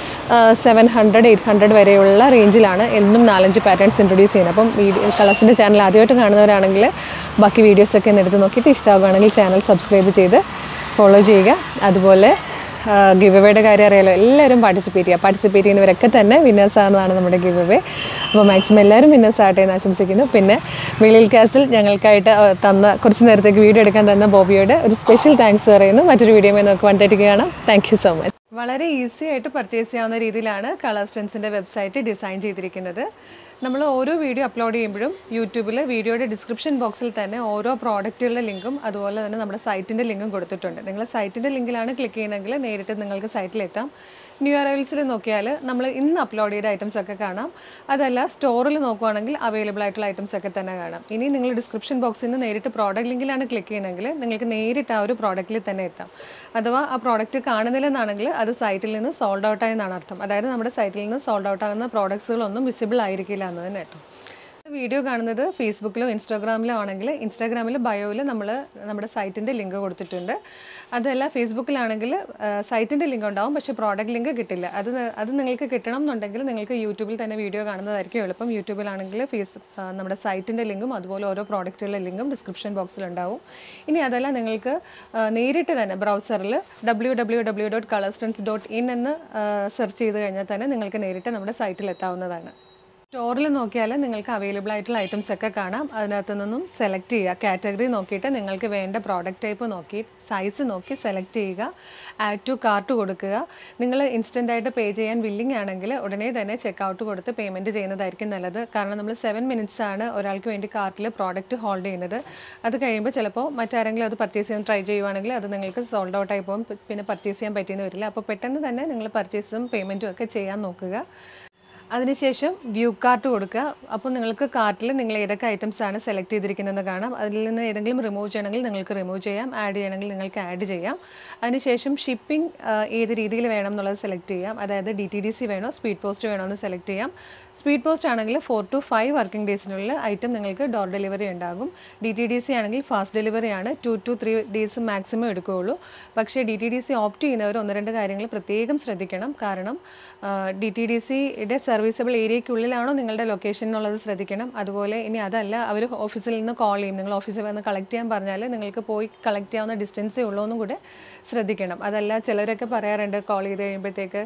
സെവൻ ഹൺഡ്രഡ് എയ്റ്റ് ഹൺഡ്രഡ് വരെയുള്ള റേഞ്ചിലാണ് എന്നും നാലഞ്ച് പാറ്റേൺസ് ഇൻട്രൊഡ്യൂസ് ചെയ്യുന്നത്. അപ്പം വീഡിയോ കളേഴ്സിൻ്റെ ചാനൽ ആദ്യമായിട്ട് കാണുന്നവരാണെങ്കിൽ ബാക്കി വീഡിയോസൊക്കെ ഒന്ന് എടുത്ത് നോക്കിയിട്ട് ഇഷ്ടമാകുകയാണെങ്കിൽ ചാനൽ സബ്സ്ക്രൈബ് ചെയ്ത് ഫോളോ ചെയ്യുക. അതുപോലെ ഗിവ് അവേയുടെ കാര്യം അറിയാലോ, എല്ലാവരും പാർട്ടിസിപ്പേറ്റ് ചെയ്യുക. പാർട്ടിസിപ്പേറ്റ് ചെയ്യുന്നവരൊക്കെ തന്നെ വിന്നേഴ്സ് ആണെന്നാണ് നമ്മുടെ ഗിവ് അവേ. അപ്പോൾ മാക്സിമം എല്ലാവരും വിന്നേഴ്സ് ആകട്ടെ എന്ന് ആശംസിക്കുന്നു. പിന്നെ വെളിയിൽ കാസിൽ ഞങ്ങൾക്കായിട്ട് തന്ന കുറച്ച് നേരത്തേക്ക് വീഡിയോ എടുക്കാൻ തന്ന ബോബിയോട് ഒരു സ്പെഷ്യൽ താങ്ക്സ് പറയുന്നു. മറ്റൊരു വീഡിയോയിൽ നമുക്ക് വൺ തേർട്ടിക്ക് കാണാം. Thank you so much. വളരെ ഈസി ആയിട്ട് പർച്ചേസ് ചെയ്യാവുന്ന രീതിയിലാണ് കളർസ്റ്റൻസിൻ്റെ വെബ്സൈറ്റ് ഡിസൈൻ ചെയ്തിരിക്കുന്നത്. നമ്മൾ ഓരോ വീഡിയോ അപ്ലോഡ് ചെയ്യുമ്പോഴും യൂട്യൂബിൽ വീഡിയോയുടെ ഡിസ്ക്രിപ്ഷൻ ബോക്സിൽ തന്നെ ഓരോ പ്രോഡക്റ്റുകളുടെ ലിങ്കും അതുപോലെ തന്നെ നമ്മുടെ സൈറ്റിൻ്റെ ലിങ്കും കൊടുത്തിട്ടുണ്ട്. നിങ്ങൾ സൈറ്റിൻ്റെ ലിങ്കിലാണ് ക്ലിക്ക് ചെയ്യുന്നതെങ്കിൽ നേരിട്ട് നിങ്ങൾക്ക് സൈറ്റിലെത്താം. ന്യൂ അറൈവൽസിൽ നോക്കിയാൽ നമ്മൾ ഇന്ന് അപ്ലോഡ് ചെയ്ത ഐറ്റംസ് ഒക്കെ കാണാം. അതല്ല സ്റ്റോറിൽ നോക്കുകയാണെങ്കിൽ അവൈലബിൾ ആയിട്ടുള്ള ഐറ്റംസ് ഒക്കെ തന്നെ കാണാം. ഇനി നിങ്ങൾ ഡിസ്ക്രിപ്ഷൻ ബോക്സിൽ നിന്ന് നേരിട്ട് പ്രോഡക്റ്റ് ലിങ്കിലാണ് ക്ലിക്ക് ചെയ്യുന്നതെങ്കിൽ നിങ്ങൾക്ക് നേരിട്ട് ആ ഒരു പ്രോഡക്റ്റിൽ തന്നെ എത്താം. അഥവാ ആ പ്രോഡക്റ്റ് കാണുന്നില്ലെന്നാണെങ്കിൽ അത് സൈറ്റിൽ നിന്ന് സോൾഡ് ഔട്ട് ആയെന്നാണ് അർത്ഥം. അതായത് നമ്മുടെ സൈറ്റിൽ നിന്ന് സോൾഡ് ഔട്ട് ആകുന്ന പ്രോഡക്ട്സുകളൊന്നും വിസിബിൾ ആയിരിക്കില്ല എന്ന് തന്നെ കേട്ടോ. വീഡിയോ കാണുന്നത് ഫേസ്ബുക്കിലോ ഇൻസ്റ്റാഗ്രാമിലോ ആണെങ്കിൽ ഇൻസ്റ്റാഗ്രാമിൽ ബയോയിൽ നമ്മൾ നമ്മുടെ സൈറ്റിൻ്റെ ലിങ്ക് കൊടുത്തിട്ടുണ്ട്. അതല്ല ഫേസ്ബുക്കിലാണെങ്കിൽ സൈറ്റിൻ്റെ ലിങ്ക് ഉണ്ടാവും, പക്ഷേ പ്രോഡക്റ്റ് ലിങ്ക് കിട്ടില്ല. അത് അത് നിങ്ങൾക്ക് കിട്ടണം എന്നുണ്ടെങ്കിൽ നിങ്ങൾക്ക് യൂട്യൂബിൽ തന്നെ വീഡിയോ കാണുന്നതായിരിക്കും എളുപ്പം. യൂട്യൂബിലാണെങ്കിൽ ഫേസ് നമ്മുടെ സൈറ്റിൻ്റെ ലിങ്കും അതുപോലെ ഓരോ പ്രോഡക്റ്റുകളുടെ ലിങ്കും ഡിസ്ക്രിപ്ഷൻ ബോക്സിലുണ്ടാവും. ഇനി അതല്ല നിങ്ങൾക്ക് നേരിട്ട് തന്നെ ബ്രൗസറിൽ ഡബ്ല്യൂ ഡബ്ല്യൂ ഡബ്ല്യൂ ഡോട്ട് കളർസ്റ്റൻസ് ഡോട്ട് ഇൻ എന്ന് സെർച്ച് ചെയ്ത് കഴിഞ്ഞാൽ തന്നെ നിങ്ങൾക്ക് നേരിട്ട് നമ്മുടെ സൈറ്റിൽ എത്താവുന്നതാണ്. സ്റ്റോറിൽ നോക്കിയാൽ നിങ്ങൾക്ക് അവൈലബിൾ ആയിട്ടുള്ള ഐറ്റംസ് ഒക്കെ കാണാം. അതിനകത്ത് നിന്നും സെലക്ട് ചെയ്യുക. കാറ്റഗറി നോക്കിയിട്ട് നിങ്ങൾക്ക് വേണ്ട പ്രോഡക്റ്റ് ടൈപ്പ് നോക്കി സൈസ് നോക്കി സെലക്ട് ചെയ്യുക. ആഡ് ടു കാർട്ട് കൊടുക്കുക. നിങ്ങൾ ഇൻസ്റ്റൻ്റ് ആയിട്ട് പേ ചെയ്യാൻ വില്ലിംഗ് ആണെങ്കിൽ ഉടനെ തന്നെ ചെക്കൗട്ട് കൊടുത്ത് പേയ്മെൻറ്റ് ചെയ്യുന്നതായിരിക്കും നല്ലത്. കാരണം നമ്മൾ സെവൻ മിനിറ്റ്സ് ആണ് ഒരാൾക്ക് വേണ്ടി കാർട്ടിൽ പ്രോഡക്റ്റ് ഹോൾഡ് ചെയ്യുന്നത്. അത് കഴിയുമ്പോൾ ചിലപ്പോൾ മറ്റാരെങ്കിലും അത് പർച്ചേസ് ചെയ്യാൻ ട്രൈ ചെയ്യുവാണെങ്കിൽ അത് നിങ്ങൾക്ക് സോൾഡ് ഔട്ട് ആയി പോകും, പിന്നെ പർച്ചേസ് ചെയ്യാൻ പറ്റിയെന്ന് വരില്ല. അപ്പോൾ പെട്ടെന്ന് തന്നെ നിങ്ങൾ പർച്ചേസും പേയ്മെൻറ്റും ഒക്കെ ചെയ്യാൻ നോക്കുക. അതിനുശേഷം വ്യൂ കാർട്ട് കൊടുക്കുക. അപ്പോൾ നിങ്ങൾക്ക് കാർട്ടിൽ നിങ്ങൾ ഏതൊക്കെ ഐറ്റംസ് ആണ് സെലക്ട് ചെയ്തിരിക്കുന്നതെന്ന് കാണാം. അതിൽ നിന്ന് ഏതെങ്കിലും റിമൂവ് ചെയ്യണമെങ്കിൽ നിങ്ങൾക്ക് റിമൂവ് ചെയ്യാം, ആഡ് ചെയ്യണമെങ്കിൽ നിങ്ങൾക്ക് ആഡ് ചെയ്യാം. അതിനുശേഷം ഷിപ്പിംഗ് ഏത് രീതിയിൽ വേണം എന്നുള്ളത് സെലക്ട് ചെയ്യാം. അതായത് ഡി ടി ഡി സി വേണോ സ്പീഡ് പോസ്റ്റ് വേണോ എന്ന് സെലക്ട് ചെയ്യാം. സ്പീഡ് പോസ്റ്റ് ആണെങ്കിൽ ഫോർ ടു ഫൈവ് വർക്കിംഗ് ഡേയ്സിനുള്ളിൽ ഐറ്റം നിങ്ങൾക്ക് ഡോർ ഡെലിവറി ഉണ്ടാകും. ഡി ടി ഡി സി ആണെങ്കിൽ ഫാസ്റ്റ് ഡെലിവറി ആണ്, two two three days maximum എടുക്കുകയുള്ളൂ. പക്ഷേ D T D C opt ചെയ്യുന്നവർ ഒന്ന് രണ്ട് കാര്യങ്ങൾ പ്രത്യേകം ശ്രദ്ധിക്കണം. കാരണം ഡി ടി ഡി സിയുടെ സർവീസബിൾ ഏരിയയ്ക്കുള്ളിലാണോ നിങ്ങളുടെ ലൊക്കേഷൻ എന്നുള്ളത് ശ്രദ്ധിക്കണം. അതുപോലെ ഇനി അതല്ല അവർ ഓഫീസിൽ നിന്ന് കോൾ ചെയ്യും, നിങ്ങൾ ഓഫീസിൽ വന്ന് കളക്ട് ചെയ്യാൻ പറഞ്ഞാൽ നിങ്ങൾക്ക് പോയി കളക്ട് ചെയ്യാവുന്ന ഡിസ്റ്റൻസേ ഉള്ളൂ എന്നും കൂടെ ശ്രദ്ധിക്കണം. അതല്ല ചിലരൊക്കെ പറയാറുണ്ട് കോൾ ചെയ്ത് കഴിയുമ്പോഴത്തേക്ക്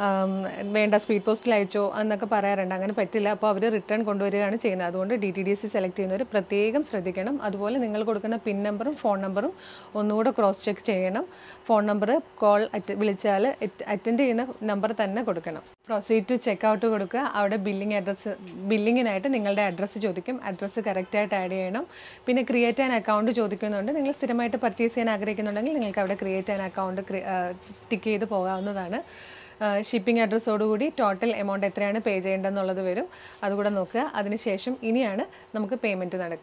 വേണ്ട സ്പീഡ് പോസ്റ്റിൽ അയച്ചോ എന്നൊക്കെ പറയാറുണ്ട്. അങ്ങനെ പറ്റില്ല. അപ്പോൾ അവർ റിട്ടേൺ കൊണ്ടുവരികയാണ് ചെയ്യുന്നത്. അതുകൊണ്ട് D T D C select ചെയ്യുന്നവർ പ്രത്യേകം ശ്രദ്ധിക്കണം. അതുപോലെ നിങ്ങൾ കൊടുക്കുന്ന പിൻ നമ്പറും ഫോൺ നമ്പറും ഒന്നുകൂടെ ക്രോസ് ചെക്ക് ചെയ്യണം. ഫോൺ നമ്പർ കോൾ അറ്റ് വിളിച്ചാൽ അറ്റൻഡ് ചെയ്യുന്ന നമ്പർ തന്നെ കൊടുക്കണം. പ്രൊസീഡ് ടു ചെക്കൗട്ട് കൊടുക്കുക. അവിടെ ബില്ലിംഗ് അഡ്രസ്സ് ബില്ലിങ്ങിനായിട്ട് നിങ്ങളുടെ അഡ്രസ്സ് ചോദിക്കും. അഡ്രസ്സ് കറക്റ്റായിട്ട് ആഡ് ചെയ്യണം. പിന്നെ ക്രിയേറ്റ് ആൻ അക്കൗണ്ട് ചോദിക്കുന്നുണ്ട്. നിങ്ങൾ സ്ഥിരമായിട്ട് പർച്ചേസ് ചെയ്യാൻ ആഗ്രഹിക്കുന്നുണ്ടെങ്കിൽ നിങ്ങൾക്ക് അവിടെ ക്രിയേറ്റ് ആൻ അക്കൗണ്ട് ടിക്ക് ചെയ്ത് പോകാവുന്നതാണ്. ഷിപ്പിംഗ് അഡ്രസ്സോടുകൂടി ടോട്ടൽ എമൗണ്ട് എത്രയാണ് പേ ചെയ്യേണ്ടതെന്നുള്ളത് വരും. അതുകൂടെ നോക്കുക. അതിനുശേഷം ഇനിയാണ് നമുക്ക് പേയ്മെൻറ്റ് നടക്കുക.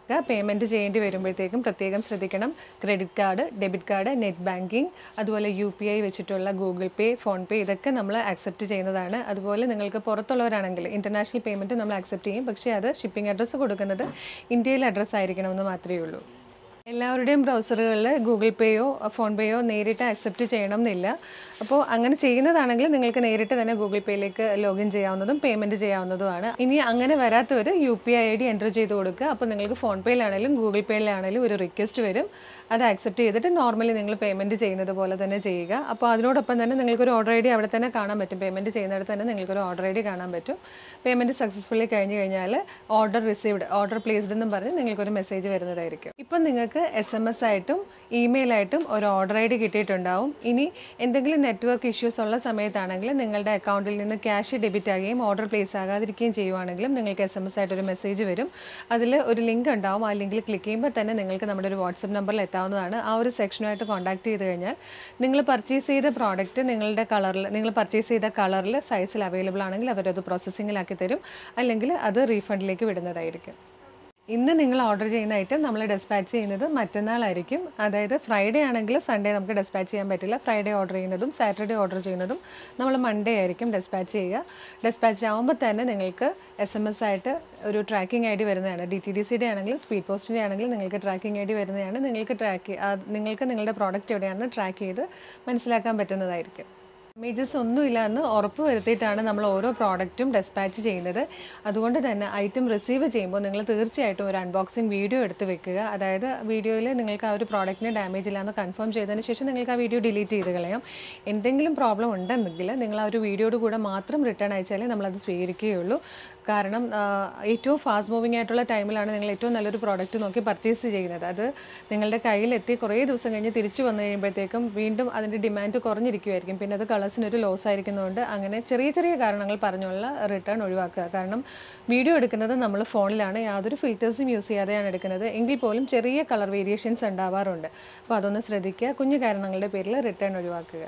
പേയ്മെൻറ്റ് ചെയ്യേണ്ടി വരുമ്പോഴത്തേക്കും പ്രത്യേകം ശ്രദ്ധിക്കണം. Credit card, debit card, net banking, അതുപോലെ യു പി ഐ വെച്ചിട്ടുള്ള ഗൂഗിൾ പേ, ഫോൺ പേ ഇതൊക്കെ നമ്മൾ ആക്സെപ്റ്റ് ചെയ്യുന്നതാണ്. അതുപോലെ നിങ്ങൾക്ക് പുറത്തുള്ളവരാണെങ്കിൽ ഇൻ്റർനാഷണൽ പേയ്മെൻറ്റ് നമ്മൾ ആക്സെപ്റ്റ് ചെയ്യും. പക്ഷേ അത് ഷിപ്പിംഗ് അഡ്രസ്സ് കൊടുക്കുന്നത് ഇന്ത്യയിൽ അഡ്രസ്സ് ആയിരിക്കണമെന്ന് മാത്രമേ ഉള്ളൂ. എല്ലാവരുടെയും ബ്രൗസറുകളിൽ ഗൂഗിൾ പേയോ ഫോൺ പേയോ നേരിട്ട് ആക്സെപ്റ്റ് ചെയ്യണം എന്നില്ല. അപ്പോൾ അങ്ങനെ ചെയ്യുന്നതാണെങ്കിൽ നിങ്ങൾക്ക് നേരിട്ട് തന്നെ ഗൂഗിൾ പേയിലേക്ക് ലോഗിൻ ചെയ്യാവുന്നതും പേയ്മെൻറ്റ് ചെയ്യാവുന്നതുമാണ്. ഇനി അങ്ങനെ വരാത്തവർ U P I I D enter ചെയ്ത് കൊടുക്കുക. അപ്പോൾ നിങ്ങൾക്ക് ഫോൺ പേയിലാണെങ്കിലും ഗൂഗിൾ പേയിലാണെങ്കിലും ഒരു റിക്വസ്റ്റ് വരും. അത് ആക്സെപ്റ്റ് ചെയ്തിട്ട് നോർമലി നിങ്ങൾ പേയ്മെൻറ്റ് ചെയ്യുന്നത് പോലെ തന്നെ ചെയ്യുക. അപ്പോൾ അതിനോടൊപ്പം തന്നെ നിങ്ങൾക്കൊരു ഓർഡർ ഐ ഡി അവിടെ തന്നെ കാണാൻ പറ്റും. പേയ്മെൻറ്റ് ചെയ്യുന്നിടത്ത് തന്നെ നിങ്ങൾക്കൊരു ഓർഡർ ഐ ഡി കാണാൻ പറ്റും. പേയ്മെൻറ്റ് സക്സസ്ഫുള്ളി കഴിഞ്ഞ് കഴിഞ്ഞാൽ ഓർഡർ റിസീവ്ഡ്, ഓർഡർ പ്ലേസ്ഡ് എന്നും പറഞ്ഞ് നിങ്ങൾക്കൊരു മെസ്സേജ് വരുന്നതായിരിക്കും. ഇപ്പം നിങ്ങൾക്ക് എസ് എം എസ് ആയിട്ടും ഇമെയിലായിട്ടും ഒരു ഓർഡർ ഐ ഡി കിട്ടിയിട്ടുണ്ടാവും. ഇനി എന്തെങ്കിലും നെറ്റ്വർക്ക് ഇഷ്യൂസ് ഉള്ള സമയത്താണെങ്കിൽ നിങ്ങളുടെ അക്കൗണ്ടിൽ നിന്ന് ക്യാഷ് ഡെബിറ്റ് ആകുകയും ഓർഡർ പ്ലേസ് ആകാതിരിക്കുകയും ചെയ്യുവാണെങ്കിലും നിങ്ങൾക്ക് എസ് എം എസ് ആയിട്ടൊരു മെസ്സേജ് വരും. അതിൽ ഒരു ലിങ്ക് ഉണ്ടാവും. ആ ലിങ്കിൽ ക്ലിക്ക് ചെയ്യുമ്പോൾ തന്നെ നിങ്ങൾക്ക് നമ്മുടെ ഒരു വാട്സപ്പ് നമ്പറിൽ എത്താവുന്നതാണ്. ആ ഒരു സെക്ഷനുമായിട്ട് കോൺടാക്ട് ചെയ്ത് കഴിഞ്ഞാൽ നിങ്ങൾ പർച്ചേസ് ചെയ്ത പ്രോഡക്റ്റ് നിങ്ങളുടെ കളറിൽ നിങ്ങൾ പർച്ചേസ് ചെയ്ത കളറിൽ സൈസിൽ അവൈലബിൾ ആണെങ്കിൽ അവരത് പ്രോസസ്സിങ്ങിലാക്കി തരും. അല്ലെങ്കിൽ അത് റീഫണ്ടിലേക്ക് വിടുന്നതായിരിക്കും. ഇന്ന് നിങ്ങൾ ഓർഡർ ചെയ്യുന്ന ഐറ്റം നമ്മൾ ഡെസ്പാച്ച് ചെയ്യുന്നത് മറ്റന്നാളായിരിക്കും. അതായത് ഫ്രൈഡേ ആണെങ്കിൽ സൺഡേ നമുക്ക് ഡെസ്പാച്ച് ചെയ്യാൻ പറ്റില്ല. ഫ്രൈഡേ ഓർഡർ ചെയ്യുന്നതും സാറ്റർഡേ ഓർഡർ ചെയ്യുന്നതും നമ്മൾ മൺഡേ ആയിരിക്കും ഡെസ്പാച്ച് ചെയ്യുക. ഡെസ്പാച്ച് ആകുമ്പോൾ തന്നെ നിങ്ങൾക്ക് എസ് എം എസ് ആയിട്ട് ഒരു ട്രാക്കിംഗ് ഐ ഡി വരുന്നതാണ്. ഡി ടി ഡി സിയുടെ ആണെങ്കിലും സ്പീഡ് പോസ്റ്റിൻ്റെ ആണെങ്കിലും നിങ്ങൾക്ക് ട്രാക്കിംഗ് ഐ ഡി വരുന്നതാണ്. നിങ്ങൾക്ക് ട്രാക്ക് നിങ്ങൾക്ക് നിങ്ങളുടെ പ്രോഡക്റ്റ് എവിടെയാണെന്ന് ട്രാക്ക് ചെയ്ത് മനസ്സിലാക്കാൻ പറ്റുന്നതായിരിക്കും. ഡാമേജസ് ഒന്നുമില്ല എന്ന് ഉറപ്പ് വരുത്തിയിട്ടാണ് നമ്മൾ ഓരോ പ്രോഡക്റ്റും ഡെസ്പാച്ച് ചെയ്യുന്നത്. അതുകൊണ്ട് തന്നെ ഐറ്റം റിസീവ് ചെയ്യുമ്പോൾ നിങ്ങൾ തീർച്ചയായിട്ടും ഒരു അൺബോക്സിങ് വീഡിയോ എടുത്ത് വെക്കുക. അതായത് വീഡിയോയിൽ നിങ്ങൾക്ക് ആ ഒരു പ്രോഡക്റ്റിന് ഡാമേജ് ഇല്ല എന്ന് കൺഫേം ചെയ്തതിന് ശേഷം നിങ്ങൾക്ക് ആ വീഡിയോ ഡിലീറ്റ് ചെയ്ത് കളയാം. എന്തെങ്കിലും പ്രോബ്ലം ഉണ്ടെന്നെങ്കിൽ നിങ്ങൾ ആ ഒരു വീഡിയോയുടെ കൂടെ മാത്രം റിട്ടേൺ അയച്ചാലേ നമ്മളത് സ്വീകരിക്കുകയുള്ളൂ. കാരണം ഏറ്റവും ഫാസ്റ്റ് മൂവിങ് ആയിട്ടുള്ള ടൈമിലാണ് നിങ്ങൾ ഏറ്റവും നല്ലൊരു പ്രോഡക്റ്റ് നോക്കി പർച്ചേസ് ചെയ്യുന്നത്. അത് നിങ്ങളുടെ കയ്യിലെത്തി കുറേ ദിവസം കഴിഞ്ഞ് തിരിച്ചു വന്നു കഴിയുമ്പോഴത്തേക്കും വീണ്ടും അതിൻ്റെ ഡിമാൻഡ് കുറഞ്ഞിരിക്കുമായിരിക്കും. പിന്നെ അത് കളേഴ്സിനൊരു ലോസ് ആയിരിക്കുന്നതുകൊണ്ട് അങ്ങനെ ചെറിയ ചെറിയ കാരണങ്ങൾ പറഞ്ഞുള്ള റിട്ടേൺ ഒഴിവാക്കുക. കാരണം വീഡിയോ എടുക്കുന്നത് നമ്മൾ ഫോണിലാണ്, യാതൊരു ഫിൽറ്റേഴ്സും യൂസ് ചെയ്യാതെയാണ് എടുക്കുന്നത്. എങ്കിൽ പോലും ചെറിയ കളർ വേരിയേഷൻസ് ഉണ്ടാവാറുണ്ട്. അപ്പോൾ അതൊന്ന് ശ്രദ്ധിക്കുക. കുഞ്ഞു കാരണങ്ങളുടെ പേരിൽ റിട്ടേൺ ഒഴിവാക്കുക.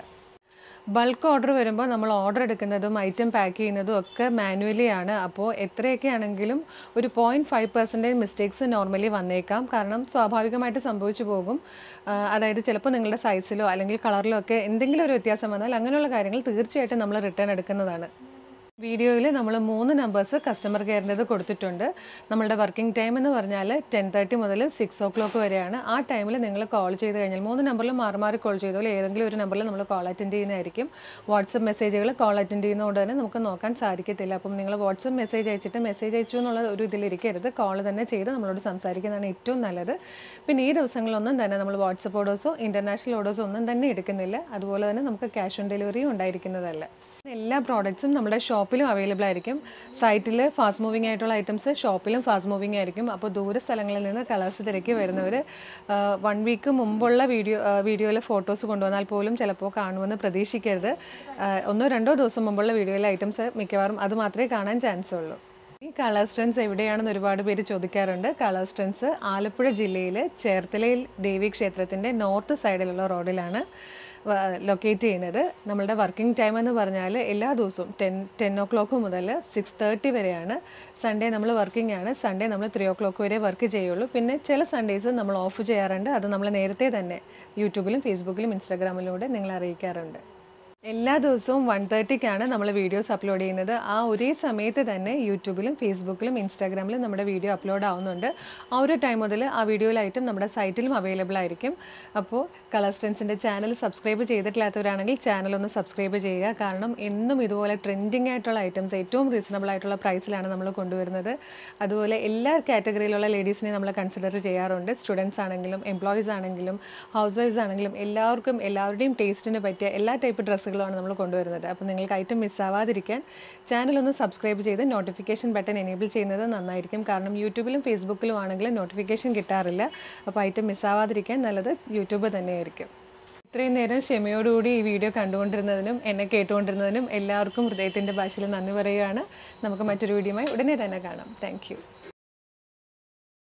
ബൾക്ക് ഓർഡർ വരുമ്പോൾ നമ്മൾ ഓർഡർ എടുക്കുന്നതും ഐറ്റം പാക്ക് ചെയ്യുന്നതും ഒക്കെ മാനുവലി ആണ്. അപ്പോൾ എത്രയൊക്കെ ആണെങ്കിലും ഒരു point five percentage mistakes normally വന്നേക്കാം. കാരണം സ്വാഭാവികമായിട്ട് സംഭവിച്ചു പോകും. അതായത് ചിലപ്പോൾ നിങ്ങളുടെ സൈസിലോ അല്ലെങ്കിൽ കളറിലോ ഒക്കെ എന്തെങ്കിലും ഒരു വ്യത്യാസം വന്നാൽ അങ്ങനെയുള്ള കാര്യങ്ങൾ തീർച്ചയായിട്ടും നമ്മൾ റിട്ടേൺ എടുക്കുന്നതാണ്. വീഡിയോയിൽ നമ്മൾ മൂന്ന് നമ്പേഴ്സ് കസ്റ്റമർ കെയറിൻ്റെത് കൊടുത്തിട്ടുണ്ട്. നമ്മളുടെ വർക്കിംഗ് ടൈം എന്ന് പറഞ്ഞാൽ ടെൻ തേർട്ടി മുതൽ സിക്സ് ഓ ക്ലോക്ക് വരെയാണ്. ആ ടൈമിൽ നിങ്ങൾ കോൾ ചെയ്ത് കഴിഞ്ഞാൽ മൂന്ന് നമ്പറിൽ മാറി മാറി കോൾ ചെയ്തോളൂ. ഏതെങ്കിലും ഒരു നമ്പറിൽ നമ്മൾ കോൾ അറ്റൻഡ് ചെയ്യുന്നതായിരിക്കും. വാട്സപ്പ് മെസ്സേജുകൾ കോൾ അറ്റൻഡ് ചെയ്യുന്നതുകൊണ്ട് തന്നെ നമുക്ക് നോക്കാൻ സാധിക്കത്തില്ല. അപ്പം നിങ്ങൾ വാട്സപ്പ് മെസ്സേജ് അയച്ചിട്ട് മെസ്സേജ് അയച്ചു എന്നുള്ള ഒരു ഇതിലിരിക്കരുത്. കോൾ തന്നെ ചെയ്ത് നമ്മളോട് സംസാരിക്കുന്നതാണ് ഏറ്റവും നല്ലത്. പിന്നെ ഈ ദിവസങ്ങളിലൊന്നും തന്നെ നമ്മൾ വാട്സപ്പ് ഓർഡേഴ്സോ ഇൻ്റർനാഷണൽ ഓർഡേഴ്സോ ഒന്നും തന്നെ എടുക്കുന്നില്ല. അതുപോലെ തന്നെ നമുക്ക് ക്യാഷ് ഓൺ ഡെലിവറിയും ഉണ്ടായിരിക്കുന്നതല്ല. എല്ലാ പ്രോഡക്ട്സും നമ്മുടെ ഷോപ്പിലും അവൈലബിൾ ആയിരിക്കും. സൈറ്റിൽ ഫാസ്റ്റ് മൂവിങ് ആയിട്ടുള്ള ഐറ്റംസ് ഷോപ്പിലും ഫാസ്റ്റ് മൂവിങ് ആയിരിക്കും. അപ്പോൾ ദൂര സ്ഥലങ്ങളിൽ നിന്ന് കളേഴ്സ് തിരക്കി വരുന്നവർ വൺ വീക്ക് മുമ്പുള്ള വീഡിയോ വീഡിയോയിലെ ഫോട്ടോസ് കൊണ്ടുവന്നാൽ പോലും ചിലപ്പോൾ കാണുമെന്ന് പ്രതീക്ഷിക്കരുത്. ഒന്നോ രണ്ടോ ദിവസം മുമ്പുള്ള വീഡിയോയിലെ ഐറ്റംസ് മിക്കവാറും അത് മാത്രമേ കാണാൻ ചാൻസ് ഉള്ളൂ. ഈ കളർ സ്ട്രെൻസ് എവിടെയാണെന്ന് ഒരുപാട് പേര് ചോദിക്കാറുണ്ട്. കളർ സ്ട്രെൻസ് ആലപ്പുഴ ജില്ലയിൽ ചേർത്തലയിൽ ദേവി ക്ഷേത്രത്തിൻ്റെ നോർത്ത് സൈഡിലുള്ള റോഡിലാണ് ലൊക്കേറ്റ് ചെയ്യുന്നത്. നമ്മളുടെ വർക്കിംഗ് ടൈം എന്ന് പറഞ്ഞാൽ എല്ലാ ദിവസവും ടെൻ ടെൻ ഓ ക്ലോക്ക് മുതൽ സിക്സ് തേർട്ടി വരെയാണ്. സൺഡേ നമ്മൾ വർക്കിംഗ് ആണ്. സൺഡേ നമ്മൾ ത്രീ ഓ ക്ലോക്ക് വരെ വർക്ക് ചെയ്യുള്ളൂ. പിന്നെ ചില സൺഡേസ് നമ്മൾ ഓഫ് ചെയ്യാറുണ്ട്. അത് നമ്മൾ നേരത്തെ തന്നെ യൂട്യൂബിലും ഫേസ്ബുക്കിലും ഇൻസ്റ്റാഗ്രാമിലൂടെ നിങ്ങളെ അറിയിക്കാറുണ്ട്. എല്ലാ ദിവസവും വൺ തേർട്ടിക്കാണ് നമ്മൾ വീഡിയോസ് അപ്ലോഡ് ചെയ്യുന്നത്. ആ ഒരേ സമയത്ത് തന്നെ യൂട്യൂബിലും ഫേസ്ബുക്കിലും ഇൻസ്റ്റാഗ്രാമിലും നമ്മുടെ വീഡിയോ അപ്ലോഡ് ആവുന്നുണ്ട്. ആ ഒരു ടൈം മുതൽ ആ വീഡിയോയിലായിട്ടും നമ്മുടെ സൈറ്റിലും അവൈലബിൾ ആയിരിക്കും. അപ്പോൾ കളർ സ്ട്രെൻസിൻ്റെ ചാനൽ സബ്സ്ക്രൈബ് ചെയ്തിട്ടില്ലാത്തവരാണെങ്കിൽ ചാനൽ ഒന്ന് സബ്സ്ക്രൈബ് ചെയ്യുക. കാരണം എന്നും ഇതുപോലെ ട്രെൻഡിങ് ആയിട്ടുള്ള ഐറ്റംസ് ഏറ്റവും റീസണബിൾ ആയിട്ടുള്ള പ്രൈസിലാണ് നമ്മൾ കൊണ്ടുവരുന്നത്. അതുപോലെ എല്ലാ കാറ്റഗറിയിലുള്ള ലേഡീസിനെ നമ്മൾ കൺസിഡർ ചെയ്യാറുണ്ട്. സ്റ്റുഡൻസ് ആണെങ്കിലും എംപ്ലോയീസ് ആണെങ്കിലും ഹൗസ് വൈഫ്സ് ആണെങ്കിലും എല്ലാവർക്കും എല്ലാവരുടെയും ടേസ്റ്റിന് പറ്റിയ എല്ലാ ടൈപ്പ് ഡ്രസ്സുകളാണ് നമ്മൾ കൊണ്ടുവരുന്നത്. അപ്പോൾ നിങ്ങൾക്ക് ഐറ്റം മിസ്സാവാതിരിക്കാൻ ചാനൽ ഒന്ന് സബ്സ്ക്രൈബ് ചെയ്ത് നോട്ടിഫിക്കേഷൻ ബട്ടൺ എനേബിൾ ചെയ്യുന്നത് നന്നായിരിക്കും. കാരണം യൂട്യൂബിലും ഫേസ്ബുക്കിലും ആണെങ്കിലും നോട്ടിഫിക്കേഷൻ കിട്ടാറില്ല. അപ്പോൾ ഐറ്റം മിസ്സാവാതിരിക്കാൻ നല്ലത് യൂട്യൂബ് തന്നെയായിരിക്കും. ഇത്രയും നേരം ക്ഷമയോടുകൂടി ഈ വീഡിയോ കണ്ടുകൊണ്ടിരുന്നതിനും എന്നെ കേട്ടുകൊണ്ടിരുന്നതിനും എല്ലാവർക്കും ഹൃദയത്തിൻ്റെ ഭാഷയിൽ നന്ദി പറയുകയാണ്. നമുക്ക് മറ്റൊരു വീഡിയോയുമായി ഉടനെ തന്നെ കാണാം. താങ്ക്